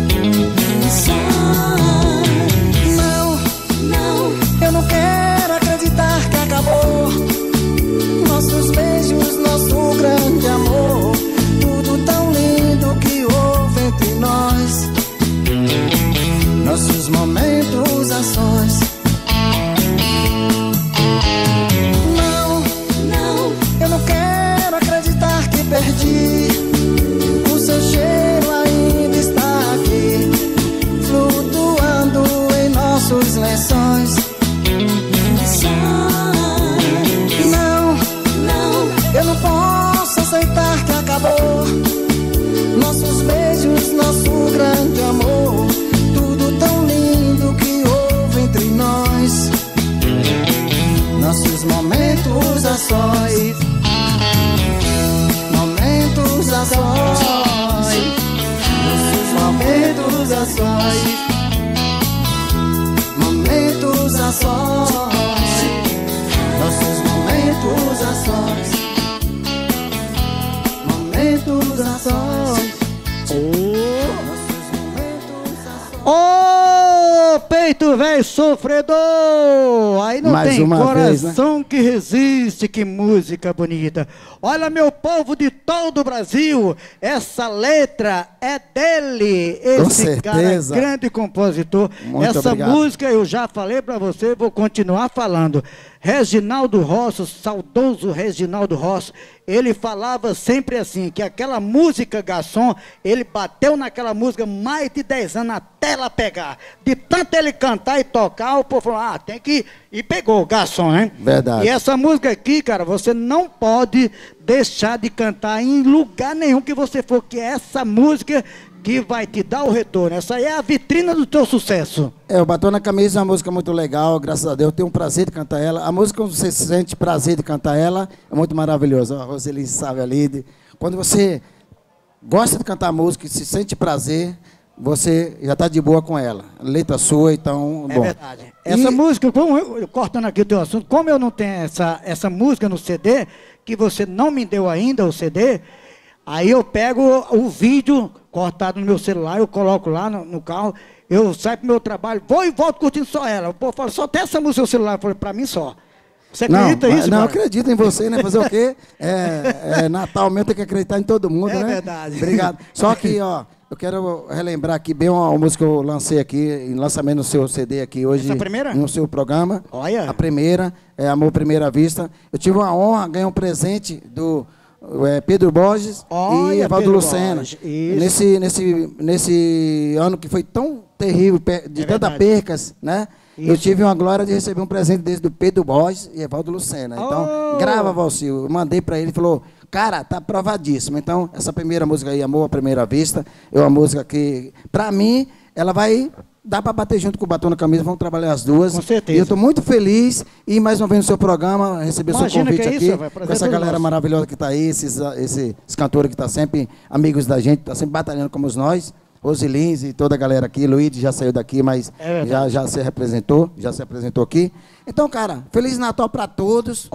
Eu não quero acreditar que acabou nossos beijos, nosso grande amor, tudo tão lindo que houve entre nós, nossos momentos a sós. Não, não, eu não quero acreditar que perdi. O seu cheiro ainda está aqui, flutuando em nossos lençóis. aceitar que acabou nossos beijos, nosso grande amor, tudo tão lindo que houve entre nós. Nossos momentos a sós, momentos a sós, nossos momentos a sós, momentos a sós, nossos momentos a sós, momentos a sós. Ô, peito velho sofredor! Aí não Mais tem uma coração vez, né? que resiste, que música bonita. Olha, meu povo de todo o Brasil, essa letra é dele, Com esse cara certeza. grande compositor. Muito essa obrigado. música eu já falei pra você, vou continuar falando. Reginaldo Rossi, o saudoso Reginaldo Rossi, ele falava sempre assim, que aquela música garçom, ele bateu naquela música mais de dez anos até ela pegar. De tanto ele cantar e tocar, o povo falou, ah, tem que... E pegou, garçom, né? Verdade. E essa música aqui, cara, você não pode deixar de cantar em lugar nenhum que você for, que é essa música que vai te dar o retorno. Essa aí é a vitrina do teu sucesso. É, o Batom na Camisa é uma música muito legal, graças a Deus, eu tenho um prazer de cantar ela. A música, quando você sente prazer de cantar ela, é muito maravilhosa. A Roseli sabe ali. De... Quando você gosta de cantar música e se sente prazer, você já está de boa com ela. Letra sua, então, É bom. verdade. Essa E- música, como eu, cortando aqui o teu assunto, como eu não tenho essa, essa música no C D, que você não me deu ainda o C D, aí eu pego o vídeo cortado no meu celular, eu coloco lá no, no carro, eu saio pro meu trabalho, vou e volto curtindo só ela. O povo fala, só tem essa música no celular. Eu falei, pra mim só. Você Não, acredita mas- nisso, não, cara? acredito em você, né? Fazer o quê? É, é Natal mesmo, tem que acreditar em todo mundo, É né? verdade. Obrigado. Só que, ó, eu quero relembrar aqui bem uma, uma música que eu lancei aqui, em lançamento no seu C D aqui hoje. Essa é a primeira? No seu programa. Olha. A primeira, é Amor Primeira Vista. Eu tive uma honra, ganhei um presente do é, Pedro Borges Olha, e Evaldo Pedro Lucena. Borges, isso. Nesse, nesse, nesse ano que foi tão terrível, pe- de É tantas verdade. percas, né? Eu Isso. tive uma glória de receber um presente desse do Pedro Borges e Evaldo Lucena. Então, Oh! grava, Valcil. Eu mandei pra ele e falou, cara, tá aprovadíssimo. Então, essa primeira música aí, Amor à Primeira Vista, é uma música que, pra mim, ela vai dar pra bater junto com o Batom na Camisa, vamos trabalhar as duas. Com certeza. E eu tô muito feliz e mais uma vez no seu programa, receber o seu Imagina convite que é aqui, isso, vai, prazer com essa todo galera nosso. maravilhosa que tá aí, esses, esses cantores que tá sempre amigos da gente, tá sempre batalhando como nós. Rosilins e toda a galera aqui, Luiz já saiu daqui, mas É já, já se representou, já se apresentou aqui. Então, cara, Feliz Natal para todos.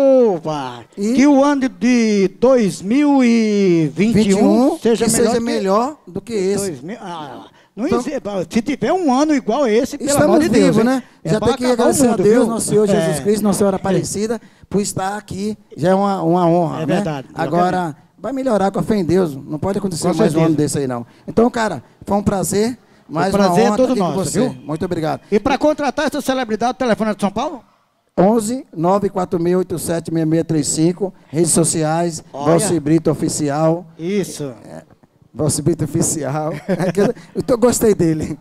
Opa! E- Que o ano de dois mil e vinte e um seja que melhor, seja que- melhor do que esse. dois mil ah, não Então- existe, se tiver um ano igual esse, pelo amor Estamos de Deus, vivos, hein? né? É Já pra tem que acabar o agradecer mundo, a Deus, viu? nosso Senhor Jesus É. Cristo, Nossa Senhora Aparecida, por estar aqui. Já é uma, uma honra, É né? verdade, Agora, vai melhorar com a fé em Deus. Não pode acontecer Com mais um certeza. ano desse aí, não. Então, cara, foi um prazer. Mais O prazer uma é honra todo estar aqui com nosso, você. viu? Muito obrigado. E para contratar essa celebridade, o telefone é de São Paulo? onze nove quatro seis oito sete seis seis três cinco, redes sociais, Olha. Valci Brito Oficial. Isso. Valci Brito Oficial. É que eu, eu tô, gostei dele.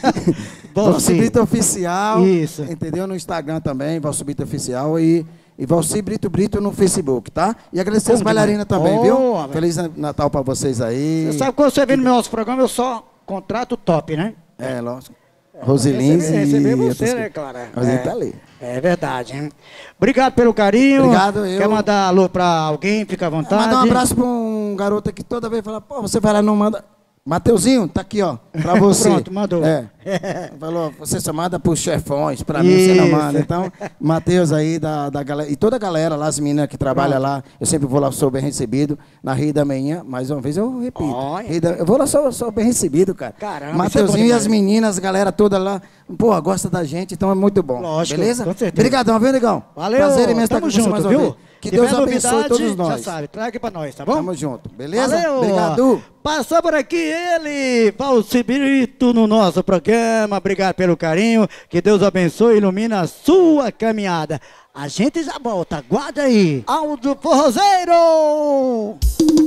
Valci. Valci Brito Oficial. Isso. Entendeu? No Instagram também, Valci Brito Oficial. E, e Valci Brito Brito no Facebook, tá? E agradecer as Bom bailarinas demais. também, Oh, viu? velho. Feliz Natal pra vocês aí. Você sabe que quando você vem no nosso programa, eu só contrato top, né? É, lógico. Rosilins Receber, e... receber você, outras né, coisas. Clara? Rosilins É. tá ali. É verdade, hein? Obrigado pelo carinho. Obrigado, eu- Quer mandar alô pra alguém? Fica à vontade. Mandar um abraço pra um garoto que toda vez fala, pô, você vai lá e não manda... Mateuzinho, tá aqui, ó, pra você. Pronto, mandou. É. Falou, você só manda pros chefões, pra mim você não Isso. manda. Então, Matheus aí, da, da galera, e toda a galera lá, as meninas que trabalham lá, eu sempre vou lá, sou bem recebido, na Rio da Manhã, mais uma vez eu repito. Olha. Rio da- eu vou lá, sou, sou bem recebido, cara. Caramba, isso é Mateuzinho bom e as demais. meninas, a galera toda lá, pô, gosta da gente, então é muito bom. Lógico, beleza? com certeza. Obrigadão, viu, Negão? Valeu, Prazer imenso estar tamo com você junto, mais uma viu? vez. Que Tiver Deus abençoe novidade, todos nós. já sabe, traga aqui pra nós, tá bom? Tamo junto, beleza? Valeu. Obrigado. Passou por aqui ele, Valci Brito, no nosso programa. Obrigado pelo carinho. Que Deus abençoe e ilumina a sua caminhada. A gente já volta. Aguarda aí. Aldo Forrozeiro!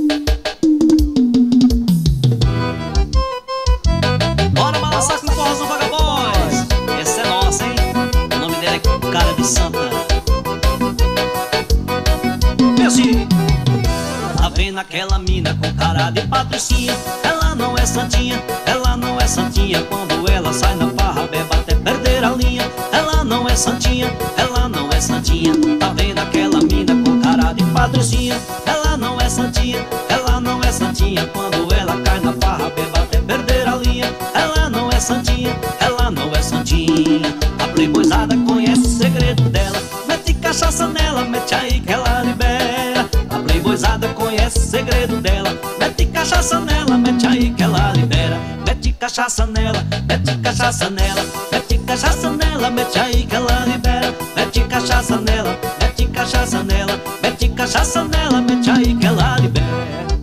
Bora balançar com o forrozão Vagabondes. Essa é nossa, hein? O nome dela é Cara de Santa. Pense, tá vendo naquela mina com cara de patricinha. Ela não é santinha, ela não é santinha. Quando ela sai na farra, beba até perder a linha. Ela não é santinha, ela não é santinha. Tá vendo aquela mina com cara de patricinha? Ela não é santinha, ela não é santinha. Quando ela cai na farra, beba até perder a linha. Ela não é santinha, ela não é santinha. A playboyzada conhece o segredo dela. Mete cachaça nela, mete aí que ela libera. A playboyzada conhece o segredo dela. Mete cachaça nela, mete aí que ela libera. Mete cachaça nela, mete cachaça nela. Mete cachaça nela, mete aí que ela libera. Mete cachaça nela, mete cachaça nela. Mete cachaça nela, mete aí que ela libera.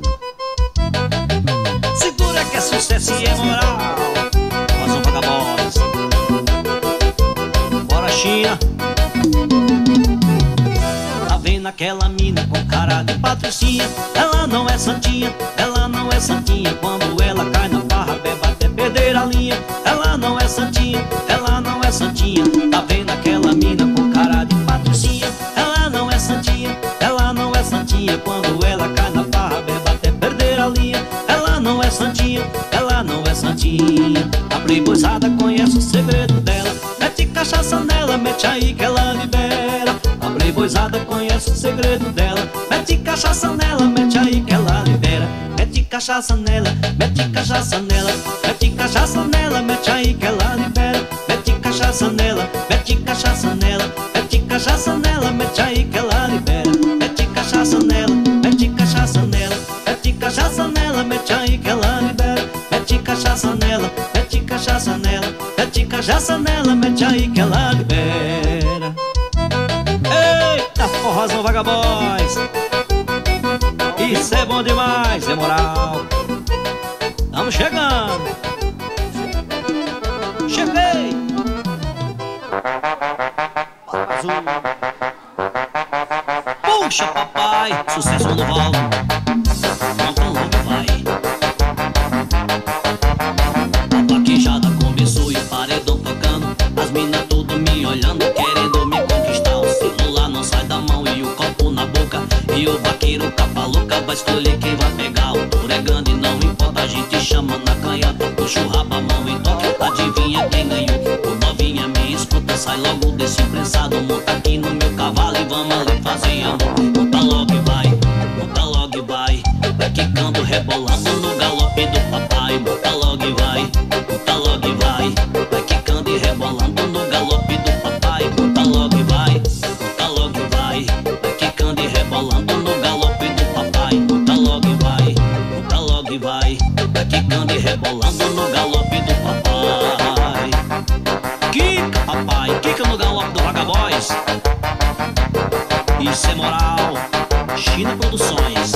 Segura que é sucesso e é moral. Nós somos vagabundos. Bora, China. Tá vendo aquela mina com cara de patricinha? Ela não é santinha, ela não é santinha. Quando ela cai na farra, beba até perder a linha. Ela não é santinha, ela não é santinha. Tá vendo aquela mina com cara de patricinha? Ela não é santinha, ela não é santinha. Quando ela cai na farra, beba até perder a linha. Ela não é santinha, ela não é santinha. A playboyzada conhece o segredo dela. Mete cachaça nela, mete aí que ela libera. A playboyzada conhece o segredo dela. Mete cachaça nela, mete aí que ela libera. Mete cachaça nela, mete cachaça nela. Mete cachaça nela, mete aí que ela libera. Mete cachaça nela, mete cachaça nela. Mete cachaça nela, mete aí que ela libera. Mete cachaça nela, mete cachaça nela. Mete cachaça nela, mete aí que ela libera. Mete cachaça nela, mete cachaça nela. Mete cachaça nela, mete aí que ela libera. Eita, forrozão vagabóis. Isso é bom demais, é moral. Tamo chegando. Cheguei. Azul. Puxa, papai. Sucesso no Valdo. Não tão longe vai. A vaquejada começou e o paredão tocando. As minas tudo me olhando, querendo me conquistar. O celular não sai da mão e o copo na boca. E o vaqueiro capa louca vai escolher quem vai pegar. O touro é grande, não importa, a gente chama na canhota. Puxa o rabo, a mão e toca, adivinha quem ganhou. O novinha me escuta, sai logo desse prensado. Monta aqui no meu cavalo e vamos ali fazer amor. Monta logo e vai, monta logo e vai. Vai quicando, rebolando no galope do papai. Monta logo e vai, monta logo e vai. Vai quicando e rebolando no galope do papai. Monta logo e vai, monta logo e vai. Vai quicando e rebolando no galope do papai. Monta logo e vai, monta logo e vai. Vai quicando e rebolando no galope do papai. Quica, papai, quica no galope do Vagabóis. Isso é moral. China Produções.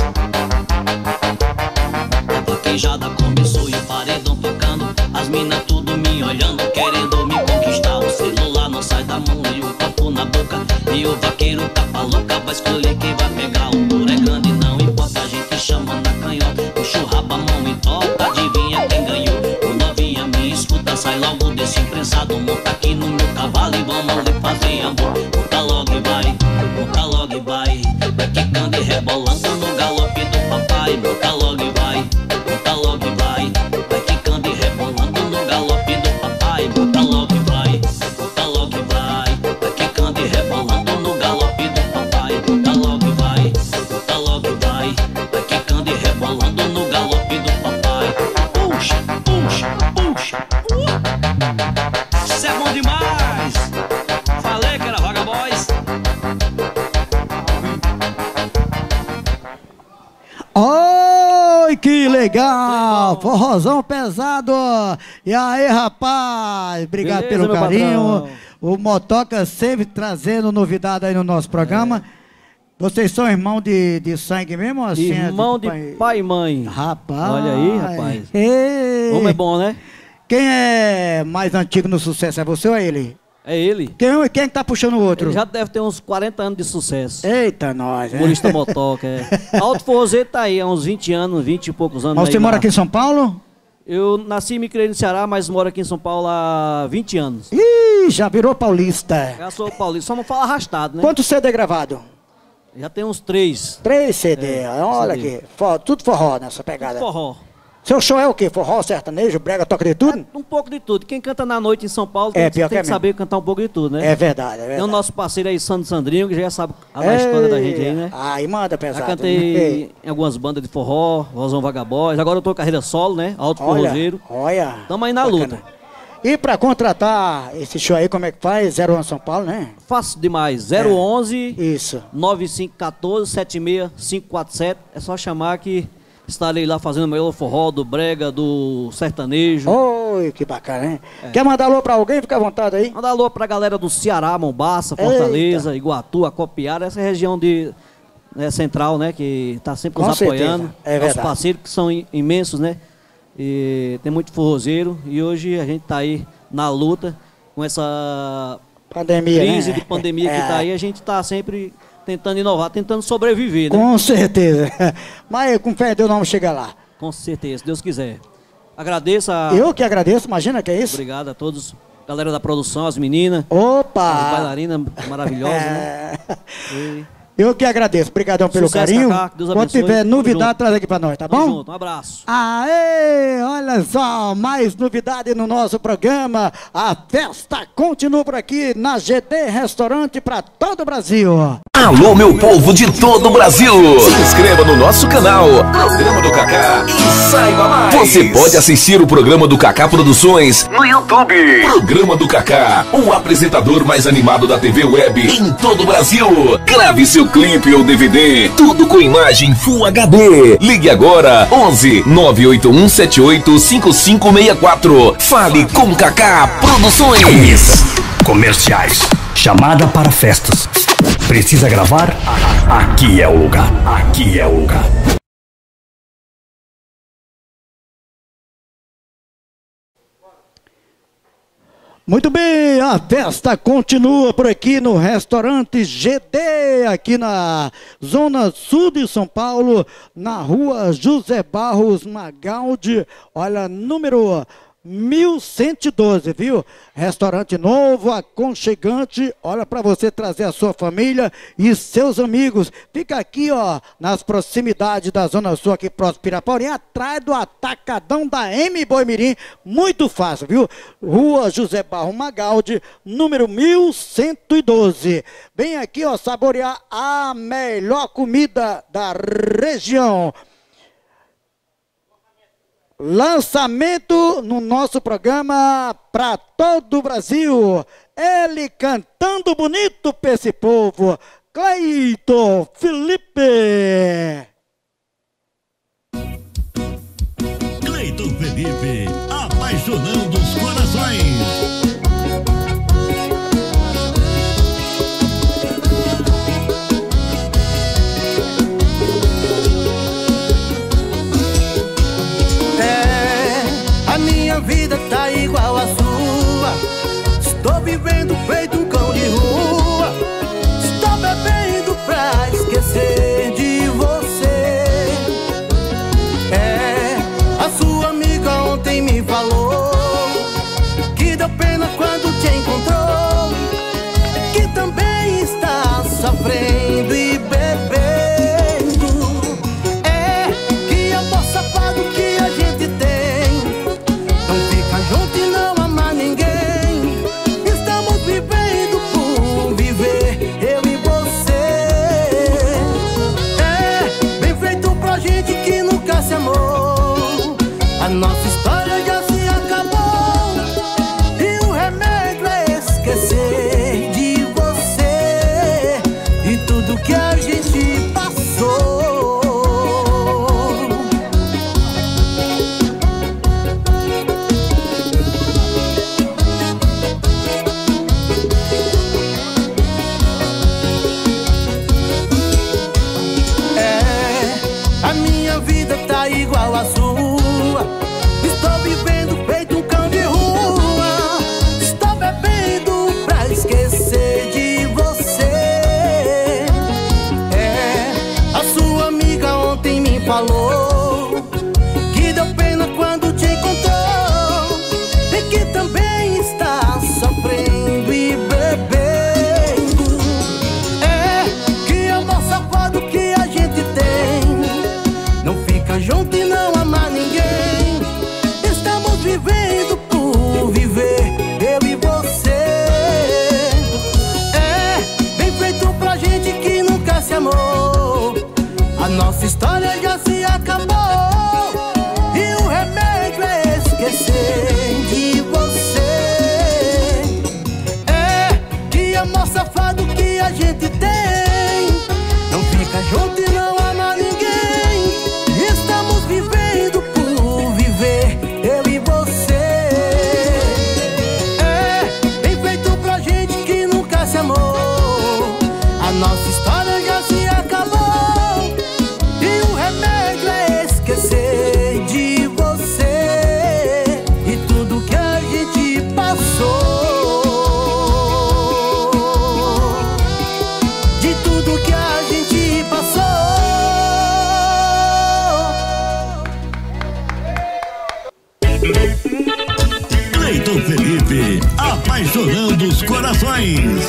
A vaquejada começou e o paredão tocando. As minas tudo me olhando, querendo me conquistar. O celular não sai da mão e o copo na boca. E o vaqueiro capa louca vai escolher quem vai pegar. O touro é grande, não importa, a gente chama na canhota. Puxa o rabo, a mão e toca, adivinha quem ganhou. O novinha me escuta, sai logo desse imprensado. Monta aqui no meu cavalo e vamos ali fazer amor. Monta logo e vai, monta logo e vai. Vai quicando e rebolando no galope do papai. Monta logo e vai, monta logo e vai. Vai quicando e rebolando no galope do papai. Monta logo e vai, monta logo e vai. Vai quicando e rebolando no galope do papai. Monta logo e vai, monta logo e vai. Vai quicando e rebolando no galope do papai. Puxa, puxa, puxa. Uh! Isso é bom demais. Falei que era Vagabóis. Oi, que legal! Forrozão pesado! E aí, rapaz? Obrigado Beleza, pelo meu carinho. patrão. O Motoca sempre trazendo novidade aí no nosso programa. É. Vocês são irmãos de, de sangue mesmo? ou Assim, é Irmão de pai... pai e mãe. Rapaz! Olha aí, rapaz. Ei. Como é bom, né? Quem é mais antigo no sucesso? É você ou é ele? É ele. Quem, quem tá puxando o outro? Ele já deve ter uns quarenta anos de sucesso. Eita, nós. Humorista é. Motoca, é. Alto Forrozeiro tá aí há uns vinte anos, vinte e poucos anos. Mas você aí mora na... aqui em São Paulo? Eu nasci e me criei no Ceará, mas moro aqui em São Paulo há vinte anos. Ih, já virou paulista. Já sou paulista, só não fala arrastado, né? Quanto C D gravado? Já tem uns três. Três C D, É, olha C D. aqui. For- tudo forró nessa pegada. Tudo forró. Seu show é o quê? Forró, sertanejo, brega, toca de tudo? Um pouco de tudo. Quem canta na noite em São Paulo É, tem, pior tem que é que saber cantar um pouco de tudo, né? É verdade, é verdade. Tem o nosso parceiro aí, Sandro Sandrinho, que já sabe a história da gente aí, né? Aí manda pesado. Já cantei né? em algumas bandas de forró, Rosão Vagabóis. Agora eu tô com carreira solo, né? Alto Olha, forrozeiro. olha. Tamo aí na Bacana. luta. E pra contratar esse show aí, como é que faz? zero um São Paulo, né? Fácil demais. zero onze Isso. nove cinco um quatro sete seis cinco quatro sete. É só chamar que estarei lá fazendo o melhor forró, do brega, do sertanejo. Oi, que bacana, hein? É. Quer mandar alô pra alguém? Fica à vontade aí. Manda alô pra galera do Ceará, Mombaça, Fortaleza, Iguatu, Acopiara, essa região de né, central, né? Que tá sempre Com nos certeza, apoiando. é Nossos verdade. parceiros que são i- imensos, né? E tem muito forrozeiro. E hoje a gente tá aí na luta com essa Pandemia, crise né? de pandemia É. que tá aí. A gente tá sempre tentando inovar, tentando sobreviver, né? Com certeza. Mas com fé em Deus vamos chegar lá. Com certeza, se Deus quiser. Agradeço a... Eu que agradeço, imagina que é isso. Obrigado a todos, galera da produção, as meninas. Opa! As bailarinas maravilhosas, né? E Eu que agradeço. Obrigadão pelo Sucesso, carinho. Cacá, que Deus Quando abençoe. tiver Tamo novidade, junto. traz aqui pra nós, tá tamo bom? junto, um abraço. Aê, olha só, mais novidade no nosso programa. A festa continua por aqui na G D Restaurante para todo o Brasil. Alô, meu povo de todo o Brasil! Se inscreva no nosso canal, Programa do Cacá, e saiba mais! Você pode assistir o Programa do Cacá Produções no YouTube. Programa do Cacá, o apresentador mais animado da T V Web em todo o Brasil. Grave seu clipe ou D V D, tudo com imagem Full H D. Ligue agora, onze nove oito um sete oito cinco cinco seis quatro. Fale com Cacá Produções. Comerciais. Chamada para festas. Precisa gravar? Aqui é o lugar. Aqui é o lugar. Muito bem, a festa continua por aqui no restaurante G D, aqui na zona sul de São Paulo, na rua José Barros Magaldi, olha, número mil cento e doze, viu? Restaurante novo, aconchegante, olha, para você trazer a sua família e seus amigos. Fica aqui, ó, nas proximidades da Zona Sul, aqui próximo de Pirapaurim, atrás do Atacadão da M Boi Mirim, muito fácil, viu? Rua José Barro Magaldi, número mil cento e doze. Vem aqui, ó, saborear a melhor comida da região. Lançamento no nosso programa para todo o Brasil. Ele cantando bonito pra esse povo. Cleiton Felipe. Cleiton Felipe, apaixonando os corações. A minha vida tá igual à sua. Estou vivendo feito um cão de rua. Estou bebendo pra esquecer de você. É, a sua amiga ontem me falou que deu pena quando te encontrou, que também está sofrendo e bebendo. É, que amor safado que a gente tem, não fica junto e não ama ninguém. Estamos vivendo por viver, eu e você. É, bem feito pra gente que nunca se amou. A nossa história já se acabou e o remédio é esquecer de você e tudo que a gente passou. É, a minha vida tá igual à sua. Estou vivendo feito um cão de rua. Estou bebendo pra esquecer de você. É, a sua amiga ontem me falou que deu pena quando te encontrou e que também está sofrendo e bebendo. É, que a nossa apaixonando os corações.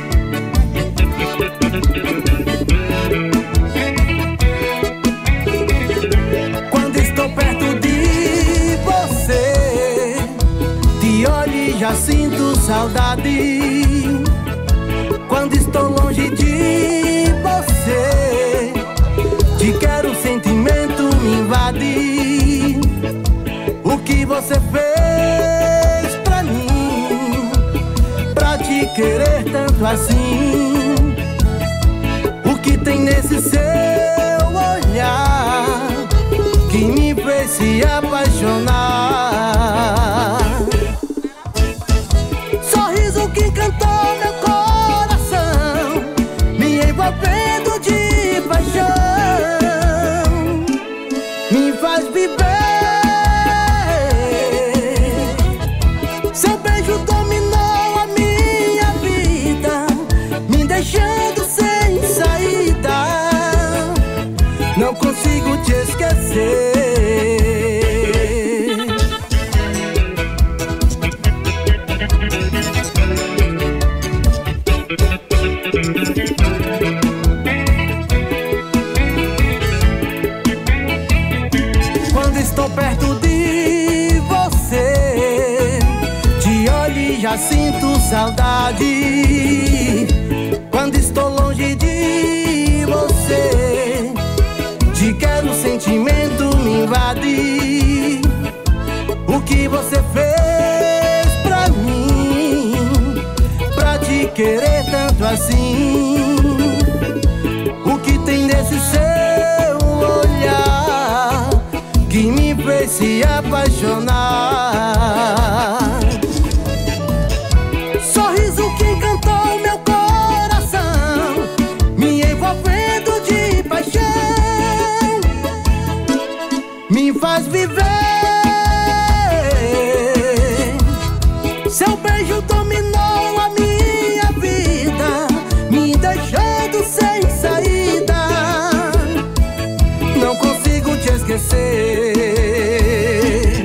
Quando estou perto de você, te olho e já sinto saudade. Quando estou longe de você, te quero, o sentimento me invade. O que você fez pra mim, pra te querer tanto assim? O que tem nesse seu olhar que me fez se apaixonar? Sorriso que encantou meu coração, me envolvendo de paixão, me faz viver. Seu beijo dominou a minha vida, me deixando sem saída. Não consigo te esquecer. Quando estou perto de você, te olho e já sinto saudade. Quando estou longe de você, te quero, o sentimento me invade. O que você fez pra mim, pra te querer tanto assim? O que tem nesse seu olhar que me fez se apaixonar? Sorriso que encantou meu coração, me envolvendo de paixão, me faz viver. Seu beijo dominou a minha vida, me deixando sem saída. Não consigo te esquecer.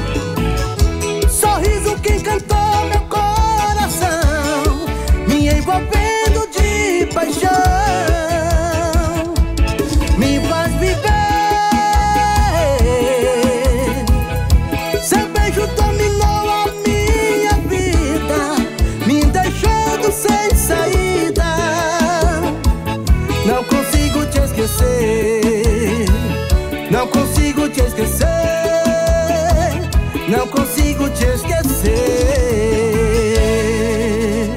Sorriso que encantou meu coração, me envolvendo de paixão, me faz viver. Seu beijo dominou a minha vida, me deixando sem saída. Não consigo te esquecer, não consigo te esquecer, não consigo te esquecer.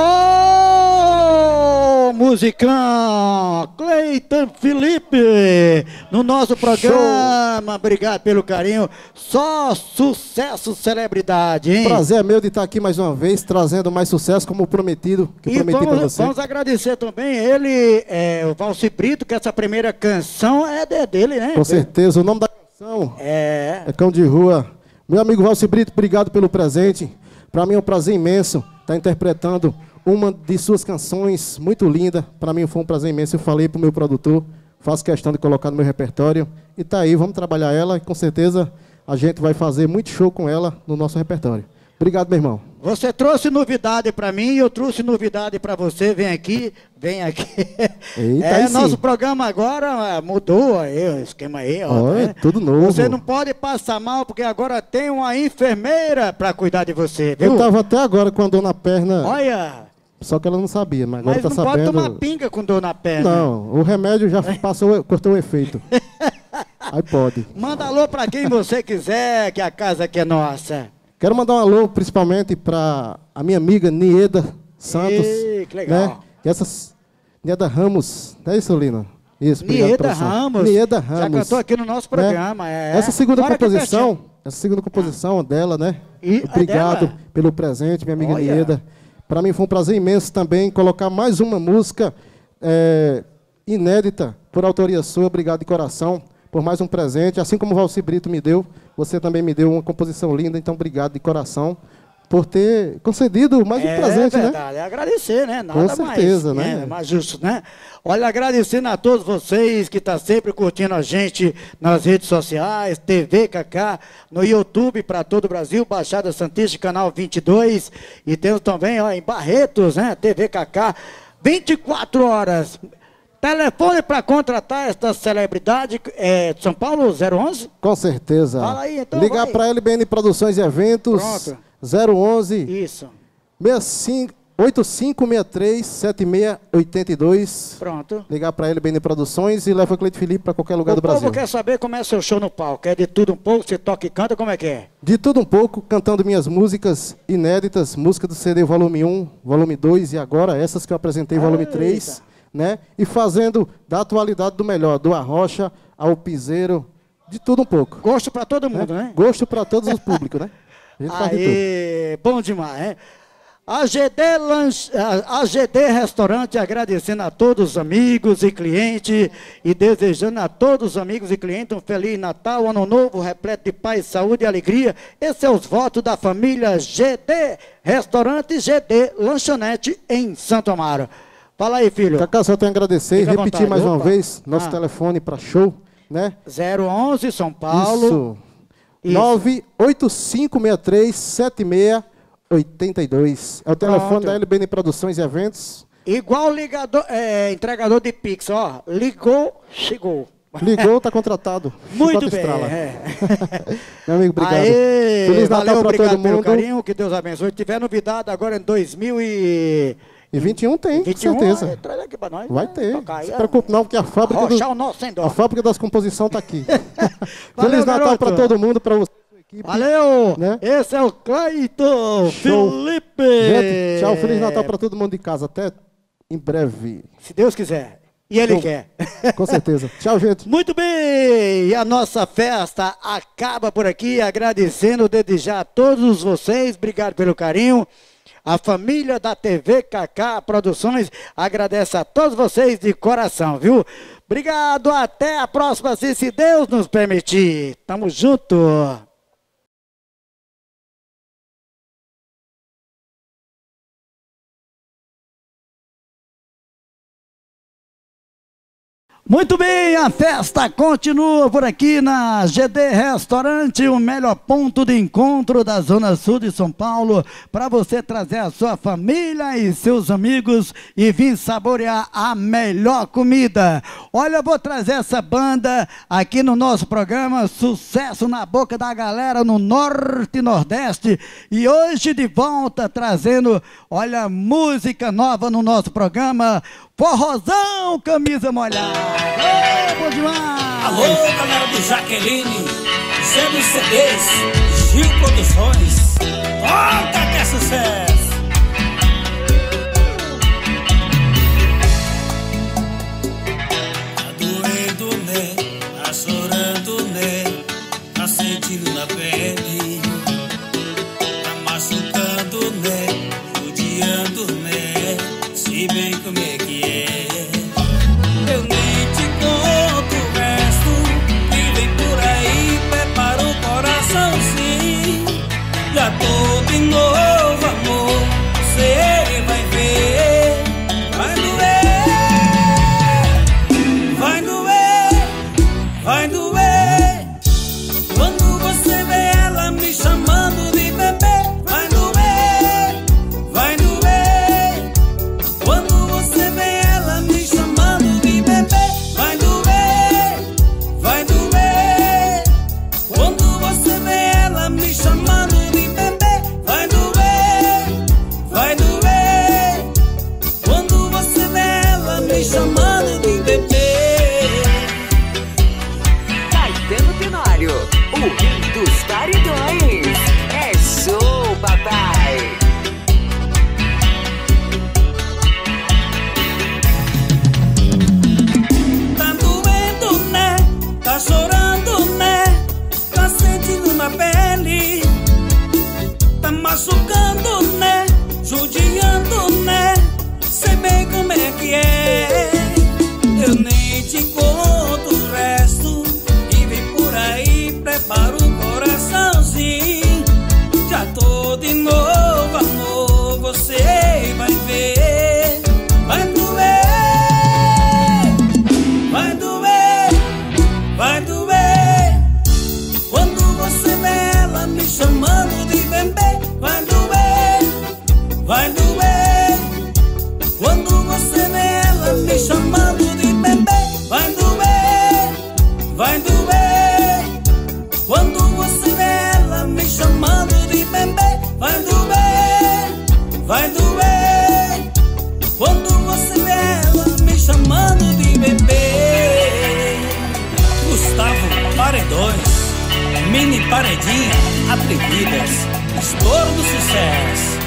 Ô, musicão Cleiton Felipe, no nosso programa. Obrigado pelo carinho. Só sucesso, celebridade, hein? Prazer é meu de estar aqui mais uma vez, trazendo mais sucesso, como prometido, que eu E prometi vamos, pra você. vamos agradecer também ele, é, o Valci Brito, que essa primeira canção é de- dele, né? Com certeza, o nome da canção é, é Cão de Rua. Meu amigo Valci Brito, obrigado pelo presente. Para mim é um prazer imenso estar interpretando uma de suas canções muito linda. Para mim foi um prazer imenso. Eu falei pro meu produtor, faço questão de colocar no meu repertório. E tá aí, vamos trabalhar ela e com certeza a gente vai fazer muito show com ela no nosso repertório. Obrigado, meu irmão. Você trouxe novidade pra mim, eu trouxe novidade pra você. Vem aqui, vem aqui. Eita, é, aí sim. nosso programa agora ah, mudou aí, o esquema aí. Ó, Ó, é né? tudo novo. Você não pode passar mal, porque agora tem uma enfermeira pra cuidar de você, viu? Eu tava até agora com a dor na perna. Olha, Só que ela não sabia, mas agora mas tá não sabendo. pode tomar pinga com dor na perna. Não, o remédio já passou, cortou o efeito. Aí pode. Manda alô pra quem você quiser, que a casa aqui é nossa. Quero mandar um alô principalmente para a minha amiga Nieda Santos. Ei, que legal. Né? E essas Nieda Ramos, não é isso, Lina? Isso, obrigado, Nieda produção. Ramos. Nieda Já Ramos. cantou aqui no nosso Né? programa. É. Essa segunda Bora aqui composição, pertinho. essa segunda composição dela, né? E- Obrigado é dela? pelo presente, minha amiga Olha. Nieda. Para mim foi um prazer imenso também colocar mais uma música é, inédita por autoria sua. Obrigado de coração por mais um presente. Assim como o Valci Brito me deu, você também me deu uma composição linda, então obrigado de coração. por ter concedido mais um É presente, verdade, né? é agradecer, né? Nada Com certeza, mais, né? É mais justo, né? Olha, agradecendo a todos vocês que estão sempre curtindo a gente nas redes sociais, T V Kaká, no YouTube para todo o Brasil, Baixada Santista, canal vinte e dois, e temos também, ó, em Barretos, né? T V Kaká, vinte e quatro horas. Telefone para contratar esta celebridade é de São Paulo, zero onze? Com certeza. Fala aí, então. Ligar para L B N Produções e Eventos. Pronto. zero onze. Isso. oito cinco seis três sete seis oito dois. Pronto. Ligar para L B N Produções e leva o Cleito Felipe para qualquer lugar O do Brasil. povo quer saber como é seu show no palco. É de tudo um pouco, você toca e canta, como é que é? De tudo um pouco, cantando minhas músicas inéditas, música do C D volume um, volume dois e agora essas que eu apresentei, volume três, né? E fazendo da atualidade do melhor, do Arrocha ao Piseiro, de tudo um pouco. Gosto para todo mundo, né? Gosto para todos os públicos, né? A gente faz de tudo. Aí, bom demais, hein? A G D, Lanche, a G D Restaurante agradecendo a todos os amigos e clientes e desejando a todos os amigos e clientes um Feliz Natal, Ano Novo, repleto de paz, saúde e alegria. Esses são os votos da família G D Restaurante G D Lanchonete em Santo Amaro. Fala aí, filho. Cacá, só tenho a agradecer e Fica à repetir vontade. mais uma Opa. vez nosso Ah. telefone para show, né? zero onze, São Paulo. Isso. nove oito cinco seis três sete seis oito dois. É o telefone Pronto. da L B N Produções e Eventos. Igual ligador, é, entregador de Pix, ó. Ligou, chegou. Ligou, tá contratado. Muito Chicote bem. Estrala. É. Meu amigo, obrigado. Aê, Feliz Natal valeu, para obrigado todo pelo mundo. carinho, que Deus abençoe. Se tiver novidade agora em dois mil e... E vinte e um tem, vinte e um, com certeza. é, traz aqui pra nós. Vai né? ter. Tocar aí, Não se é. preocupe não, porque a fábrica, do, Arrochar o nosso sem dó. a fábrica das composições está aqui. Valeu, Feliz Natal garoto. para todo mundo, para você. Valeu! Né? Esse é o Cleiton Show. Felipe! Gente, tchau, Feliz Natal para todo mundo de casa. Até em breve. Se Deus quiser. E Ele Show. quer. Com certeza. Tchau, gente. Muito bem! E a nossa festa acaba por aqui, agradecendo desde já a todos vocês. Obrigado pelo carinho. A família da T V Kaká Produções agradece a todos vocês de coração, viu? Obrigado, até a próxima, se, se Deus nos permitir. Tamo junto! Muito bem, a festa continua por aqui na G D Restaurante, o melhor ponto de encontro da Zona Sul de São Paulo, para você trazer a sua família e seus amigos e vir saborear a melhor comida. Olha, eu vou trazer essa banda aqui no nosso programa, sucesso na boca da galera no Norte e Nordeste, e hoje de volta trazendo, olha, música nova no nosso programa, Forrozão Camisa Molhada. Ô, bom demais! Alô, galera do Jaqueline, Zé dos C Ds, Gil Produções. Toca que é sucesso! Tá doendo, né? Tá chorando, né? Tá sentindo na pele. Tá machucando, né? Judiando, né? Se bem como é que é. Eu nem te conto o resto, e vem por aí, prepara o coração sim. Já tô de novo, amor, você vai ver. Vai doer, vai doer, vai doer. Quando você vê ela me chamando de bebê, vai doer, vai doer. Quando você vê ela me chamando de bebê, vai doer, vai doer. Quando você vê ela me chamando de bebê, vai doer, vai doer. Quando você vê ela me chamando de bebê. Caetano Tenório, o rei dos paredões. É show, papai. Tá doendo, né? Tá chorando, né? Tá sentindo na pele. Tá machucando, né? Judiando, né? Sei bem como é que é. Eu nem te conto o resto. E vem por aí, prepara o coraçãozinho. me chamando de bebê. Vai doer, vai doer. Quando você vê ela me chamando de bebê. Vai doer, vai doer. Quando você vê ela me chamando de bebê. Vai doer, vai doer. Quando você vê ela me chamando de bebê. Gustavo Paredões, Mini Paredinha, Atrevidas, estouro do sucesso.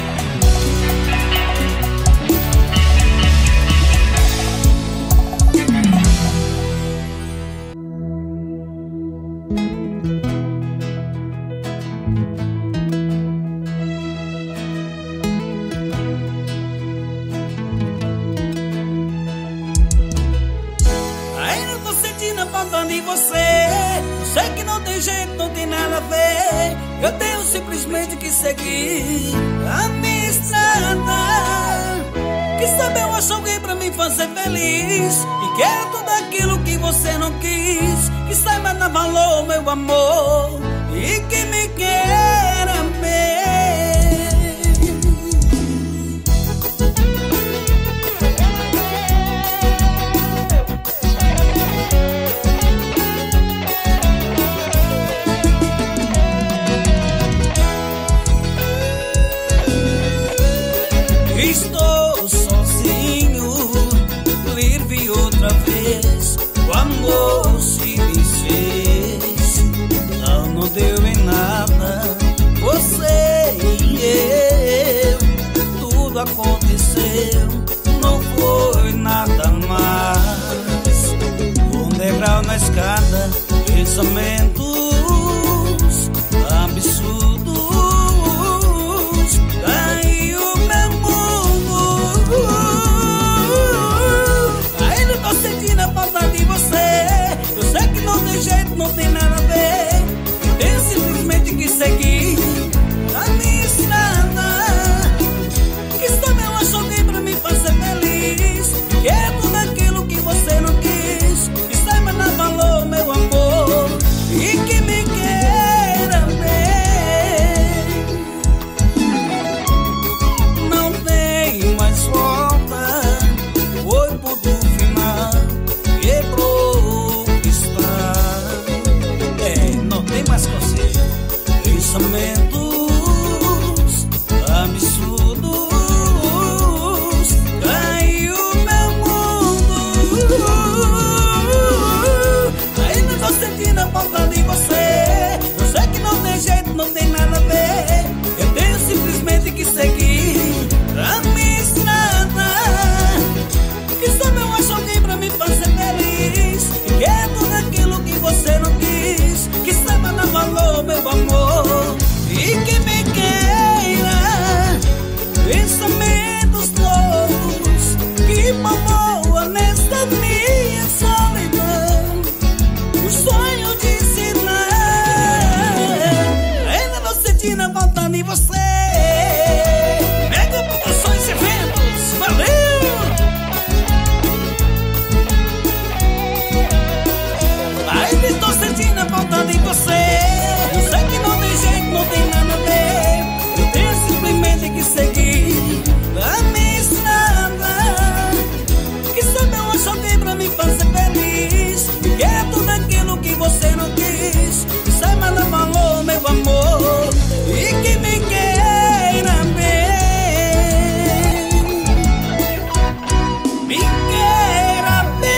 Ainda tô sentindo a falta de você. Sei que não tem jeito, não tem nada a ver. Eu tenho simplesmente que seguir a minha estrada. Que sabe eu acho alguém pra me fazer feliz. E quero tudo aquilo que você não quis. Que saiba dar valor, meu amor. E que me queira bem. Estou sozinho, livre outra vez. O amor se desfez, não, não deu em nada. Você e eu, tudo aconteceu, não foi nada mais. Um degrau na escada, pensamentos absurdos. Caiu meu mundo. Ainda tô sentindo a falta de você. Eu sei que não tem jeito, não tem nada a ver. Eu tenho simplesmente que seguir a minha estrada. Que sabe eu acho alguém pra me fazer feliz. Que é tudo aquilo que você não quis. Que saiba dar valor, meu amor. E que me queira bem. Não tem mais volta. Foi ponto final. Quebrou o que está. É, não tem mais conselho. Pensamentos absurdos. Caiu meu mundo. Ainda tô sentindo a falta de você. Eu sei que não tem jeito, não tem nada a ver. Eu tenho simplesmente que seguir a minha estrada. Que sabe eu acho alguém pra me fazer feliz. E que é tudo aquilo que você não quis. Que saiba dar valor, meu amor. E que me queira. Pensamentos loucos que magoam nesta minha solidão. O sonho de ensinar. Ainda não sentindo a falta de você. Mega Produções e Eventos, valeu! Ainda tô sentindo a falta de você. Eu sei que não tem jeito, não tem nada a ver. Eu tenho simplesmente que seguir a minha estrada. Que sabe eu acho alguém pra me fazer feliz. Que é tudo aquilo que você não quis. Que saiba dar valor, meu amor. E que me queira bem. Me queira bem.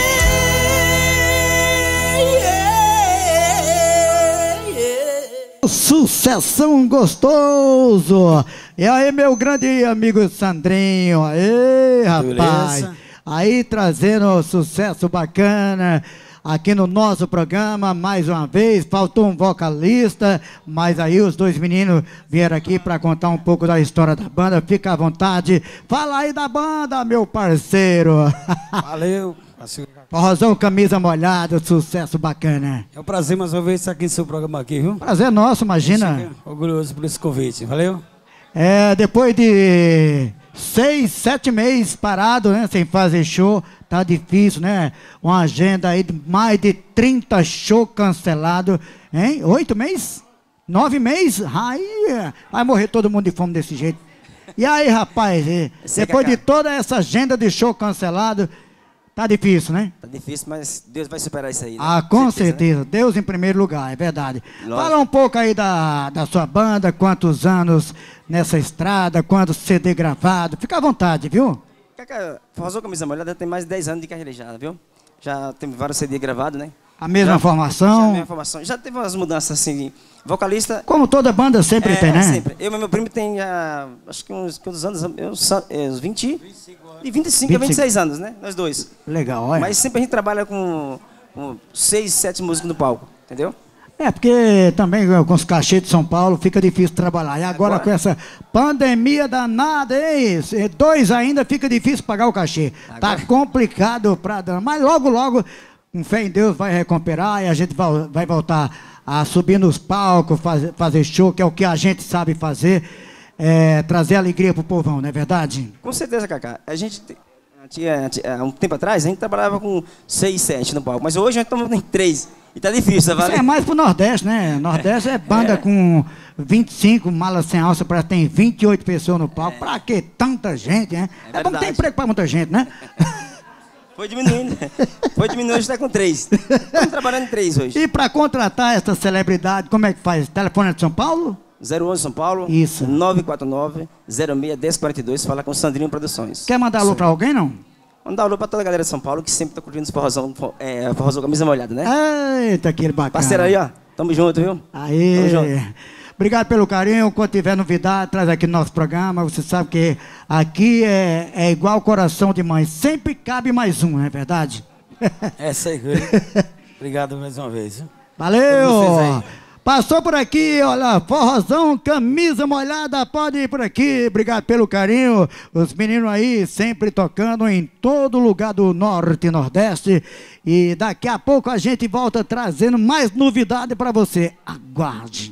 Sucessão gostoso! E aí, meu grande amigo Sandrinho? Aí, rapaz! Beleza. Aí trazendo sucesso bacana aqui no nosso programa, mais uma vez. Faltou um vocalista, mas aí os dois meninos vieram aqui para contar um pouco da história da banda. Fica à vontade. Fala aí da banda, meu parceiro! Valeu! Forrozão, camisa molhada, sucesso bacana. É um prazer mais uma vez estar aqui no seu programa aqui, viu? Prazer nosso, imagina. Orgulhoso por esse convite, valeu? É, depois de seis, sete meses parado, né, sem fazer show, tá difícil, né? Uma agenda aí de mais de trinta shows cancelados, hein? Oito meses? Nove meses? Aí vai morrer todo mundo de fome desse jeito. E aí, rapaz, e, depois de toda essa agenda de show cancelado, tá difícil, né? Tá difícil, mas Deus vai superar isso aí, né? Ah, com certeza. certeza né? Deus em primeiro lugar, é verdade. Lógico. Fala um pouco aí da, da sua banda, quantos anos nessa estrada, quantos C D gravado. Fica à vontade, viu? Cacá, Forrozão Camisa Molhada tem mais de dez anos de carreira já, viu? Já tem vários C D gravados, né? A mesma já, formação? Já a mesma formação. Já teve umas mudanças assim, vocalista... Como toda banda sempre é, tem, né? sempre. Eu e meu primo tem já, acho que uns quantos anos? Eu, uns vinte? De vinte e cinco a vinte e seis anos, né? Nós dois. Legal, olha. Mas sempre a gente trabalha com, com seis, sete músicos no palco, entendeu? É, porque também com os cachês de São Paulo fica difícil trabalhar. E agora, agora... com essa pandemia danada, hein? Dois ainda fica difícil pagar o cachê. Agora... Tá complicado pra dar. Mas logo, logo, com fé em Deus, vai recuperar e a gente vai, vai voltar a subir nos palcos, fazer, fazer show, que é o que a gente sabe fazer. É, trazer alegria pro povão, não é verdade? Com certeza, Cacá. A gente tinha, tinha, um tempo atrás, a gente trabalhava com seis, sete no palco, mas hoje a gente estamos em três. E tá difícil, vale? Isso é mais pro Nordeste, né? Nordeste é banda é. com vinte e cinco malas sem alça, para tem vinte e oito pessoas no palco. É. Pra que tanta gente, né? É, é bom ter emprego pra muita gente, né? Foi diminuindo. Foi diminuindo, a gente tá com três. Estamos trabalhando em três hoje. E pra contratar essa celebridade, como é que faz? Telefone de São Paulo? zero onze São Paulo. Isso. nove quatro nove, zero seis, um zero quatro dois. Fala com Sandrinho Produções. Quer mandar alô pra alguém, não? Mandar alô pra toda a galera de São Paulo que sempre tá curtindo os forrozão, é, forrozão Camisa Molhada, né? Eita, que bacana. Parceiro aí, ó. Tamo junto, viu? Aí. Tamo junto. Obrigado pelo carinho. Quando tiver novidade, traz aqui no nosso programa. Você sabe que aqui é, é igual coração de mãe. Sempre cabe mais um, não é verdade? É isso aí. Obrigado mais uma vez. Valeu! Passou por aqui, olha, Forrozão, Camisa Molhada, pode ir por aqui. Obrigado pelo carinho. Os meninos aí sempre tocando em todo lugar do Norte e Nordeste. E daqui a pouco a gente volta trazendo mais novidade para você. Aguarde.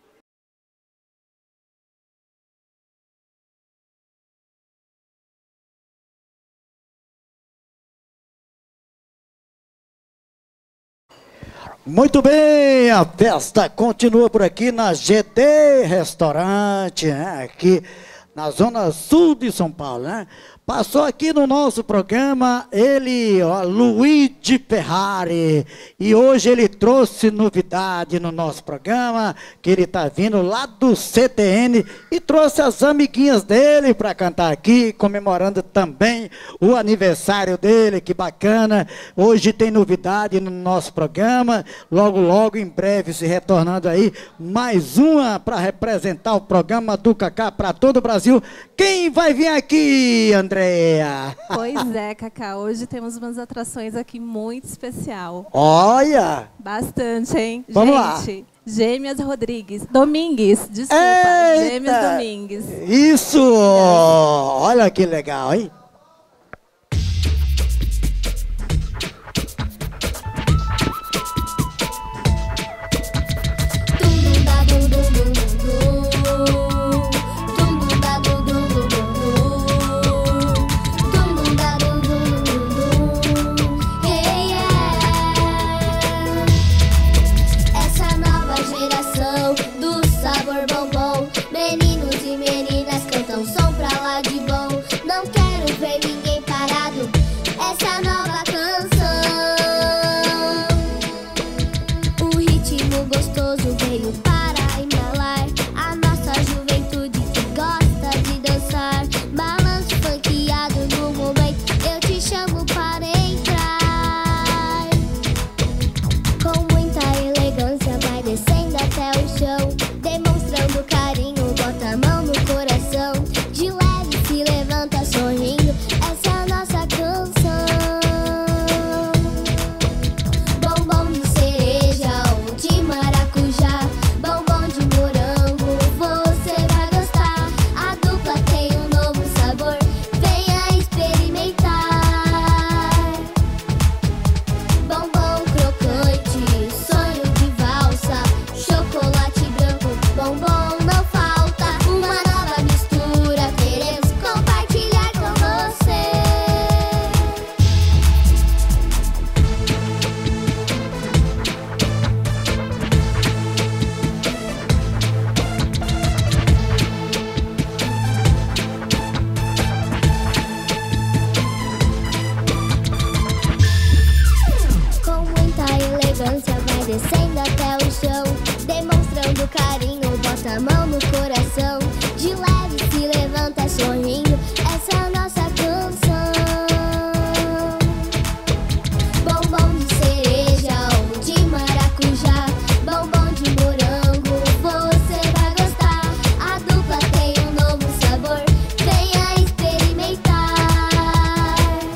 Muito bem, a festa continua por aqui na G D Restaurante, né? Aqui na zona sul de São Paulo, né? Passou aqui no nosso programa ele, ó, Luigi Ferrari, e hoje ele trouxe novidade no nosso programa, que ele tá vindo lá do C T N e trouxe as amiguinhas dele para cantar aqui, comemorando também o aniversário dele, que bacana. Hoje tem novidade no nosso programa, logo logo em breve se retornando aí mais uma para representar o programa do Cacá para todo o Brasil. Quem vai vir aqui, André? Pois é, Cacá, hoje temos umas atrações aqui muito especial. Olha! Bastante, hein? Vamos Gente, lá. Gêmeas Rodrigues. Domingues, desculpa. Eita! Gêmeas Domingues. Isso! Yes. Olha que legal, hein? Bombom de cereja ou de maracujá, carinho, bota a mão no coração. De leve se levanta sorrindo, essa é a nossa canção. Bombom de cereja ou de maracujá, bombom de morango, você vai gostar. A dupla tem um novo sabor, venha experimentar.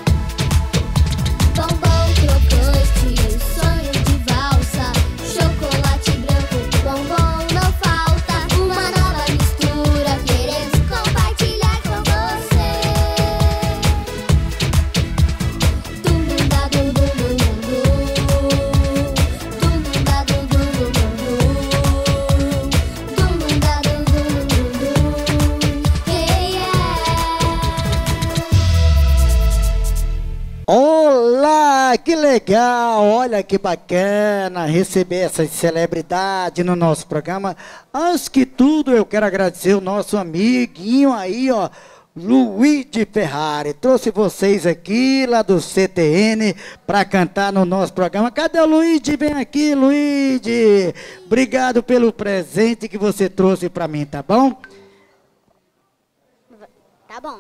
Bombom crocante, sonho de valsa, chocolate branco, bombom não falta. Uma nova mistura, queremos compartilhar com você. Dum dum da dum dum dum dum dum. Dum dum da dum dum dum dum dum. Dum dum da dum dum dum dum dum. Hey, Olá, que legal, olha que bacana receber essas celebridades no nosso programa. Antes que tudo, eu quero agradecer o nosso amiguinho aí, ó, Luigi Ferrari. Trouxe vocês aqui lá do C T N para cantar no nosso programa. Cadê o Luigi? Vem aqui, Luigi. Obrigado pelo presente que você trouxe para mim, tá bom? Tá bom.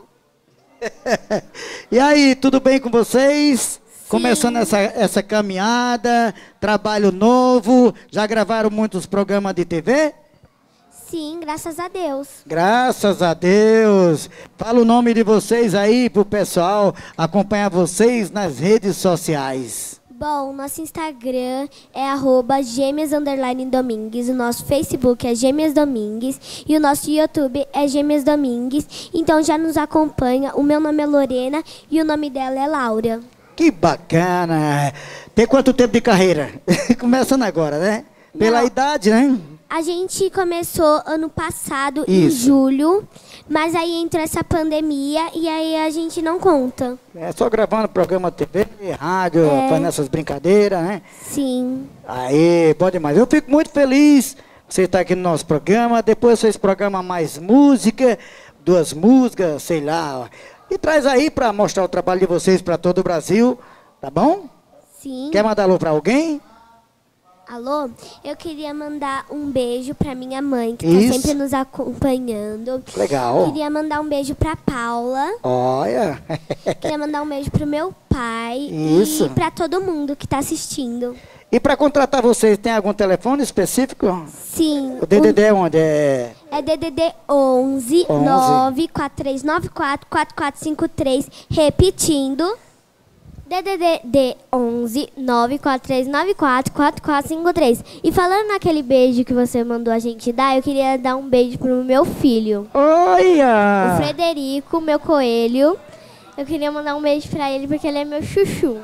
E aí, tudo bem com vocês? Começando essa, essa caminhada, trabalho novo, já gravaram muitos programas de T V? Sim, graças a Deus. Graças a Deus. Fala o nome de vocês aí pro pessoal acompanhar vocês nas redes sociais. Bom, nosso Instagram é arroba gêmeas underline domingues, o nosso Facebook é Gêmeas Domingues e o nosso YouTube é Gêmeas Domingues. Então já nos acompanha, o meu nome é Lorena e o nome dela é Laura. Que bacana. Tem quanto tempo de carreira? Começando agora, né? Pela Não. idade, né? A gente começou ano passado, Isso. em julho, mas aí entrou essa pandemia e aí a gente não conta. É só gravando programa T V, rádio, É. fazendo essas brincadeiras, né? Sim. Aí, bom demais. Eu fico muito feliz você estar aqui no nosso programa. Depois vocês programam mais música, duas músicas, sei lá. E traz aí para mostrar o trabalho de vocês para todo o Brasil, tá bom? Sim. Quer mandar alô para alguém? Alô, eu queria mandar um beijo pra minha mãe, que Isso. tá sempre nos acompanhando. Legal. Queria mandar um beijo pra Paula. Olha. Queria mandar um beijo pro meu pai. Isso. E pra todo mundo que tá assistindo. E para contratar vocês, tem algum telefone específico? Sim. O D D D é onde? É... É D D D onze, onze. nove quatro três nove quatro, quatro quatro cinco três. Repetindo. D D D onze, nove quatro três nove quatro, quatro quatro cinco três. E falando naquele beijo que você mandou a gente dar, eu queria dar um beijo pro meu filho. Olha! O Frederico, meu coelho. Eu queria mandar um beijo pra ele porque ele é meu chuchu.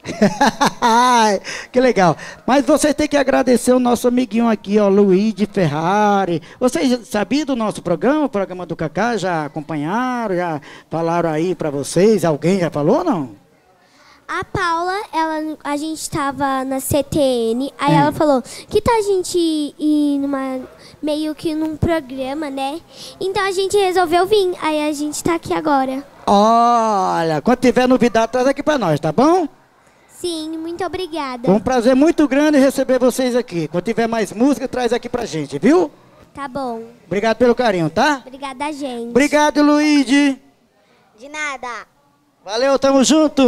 Que legal. Mas vocês têm que agradecer o nosso amiguinho aqui, ó, Luigi Ferrari. Vocês sabiam do nosso programa, o programa do Cacá? Já acompanharam? Já falaram aí pra vocês? Alguém já falou ou não? A Paula, ela, a gente estava na C T N, aí Hum. ela falou que tá a gente ir numa, meio que num programa, né? Então a gente resolveu vir, aí a gente tá aqui agora. Olha, quando tiver novidade, traz aqui pra nós, tá bom? Sim, muito obrigada. Foi um prazer muito grande receber vocês aqui. Quando tiver mais música, traz aqui pra gente, viu? Tá bom. Obrigado pelo carinho, tá? Obrigada, gente. Obrigado, Luigi. De nada. Valeu, tamo junto!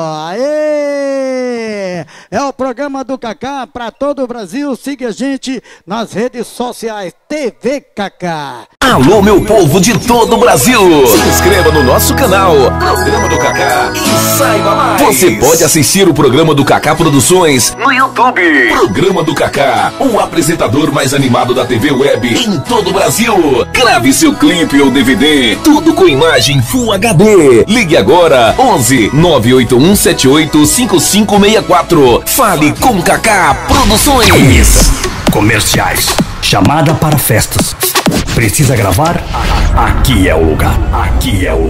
Aê! É o programa do Cacá para todo o Brasil. Siga a gente nas redes sociais. T V Cacá. Alô, meu povo de todo o Brasil! Se inscreva no nosso canal, Programa do Cacá, e saiba mais! Você pode assistir o Programa do Cacá Produções no YouTube. Programa do Cacá, o apresentador mais animado da T V Web em todo o Brasil. Grave seu clipe ou D V D, tudo com imagem Full H D. Ligue agora, onze, nove oito um sete oito, cinco cinco seis quatro. Fale com Cacá Produções. Comerciais. Chamada para festas. Precisa gravar? Aqui é o lugar. Aqui é o lugar.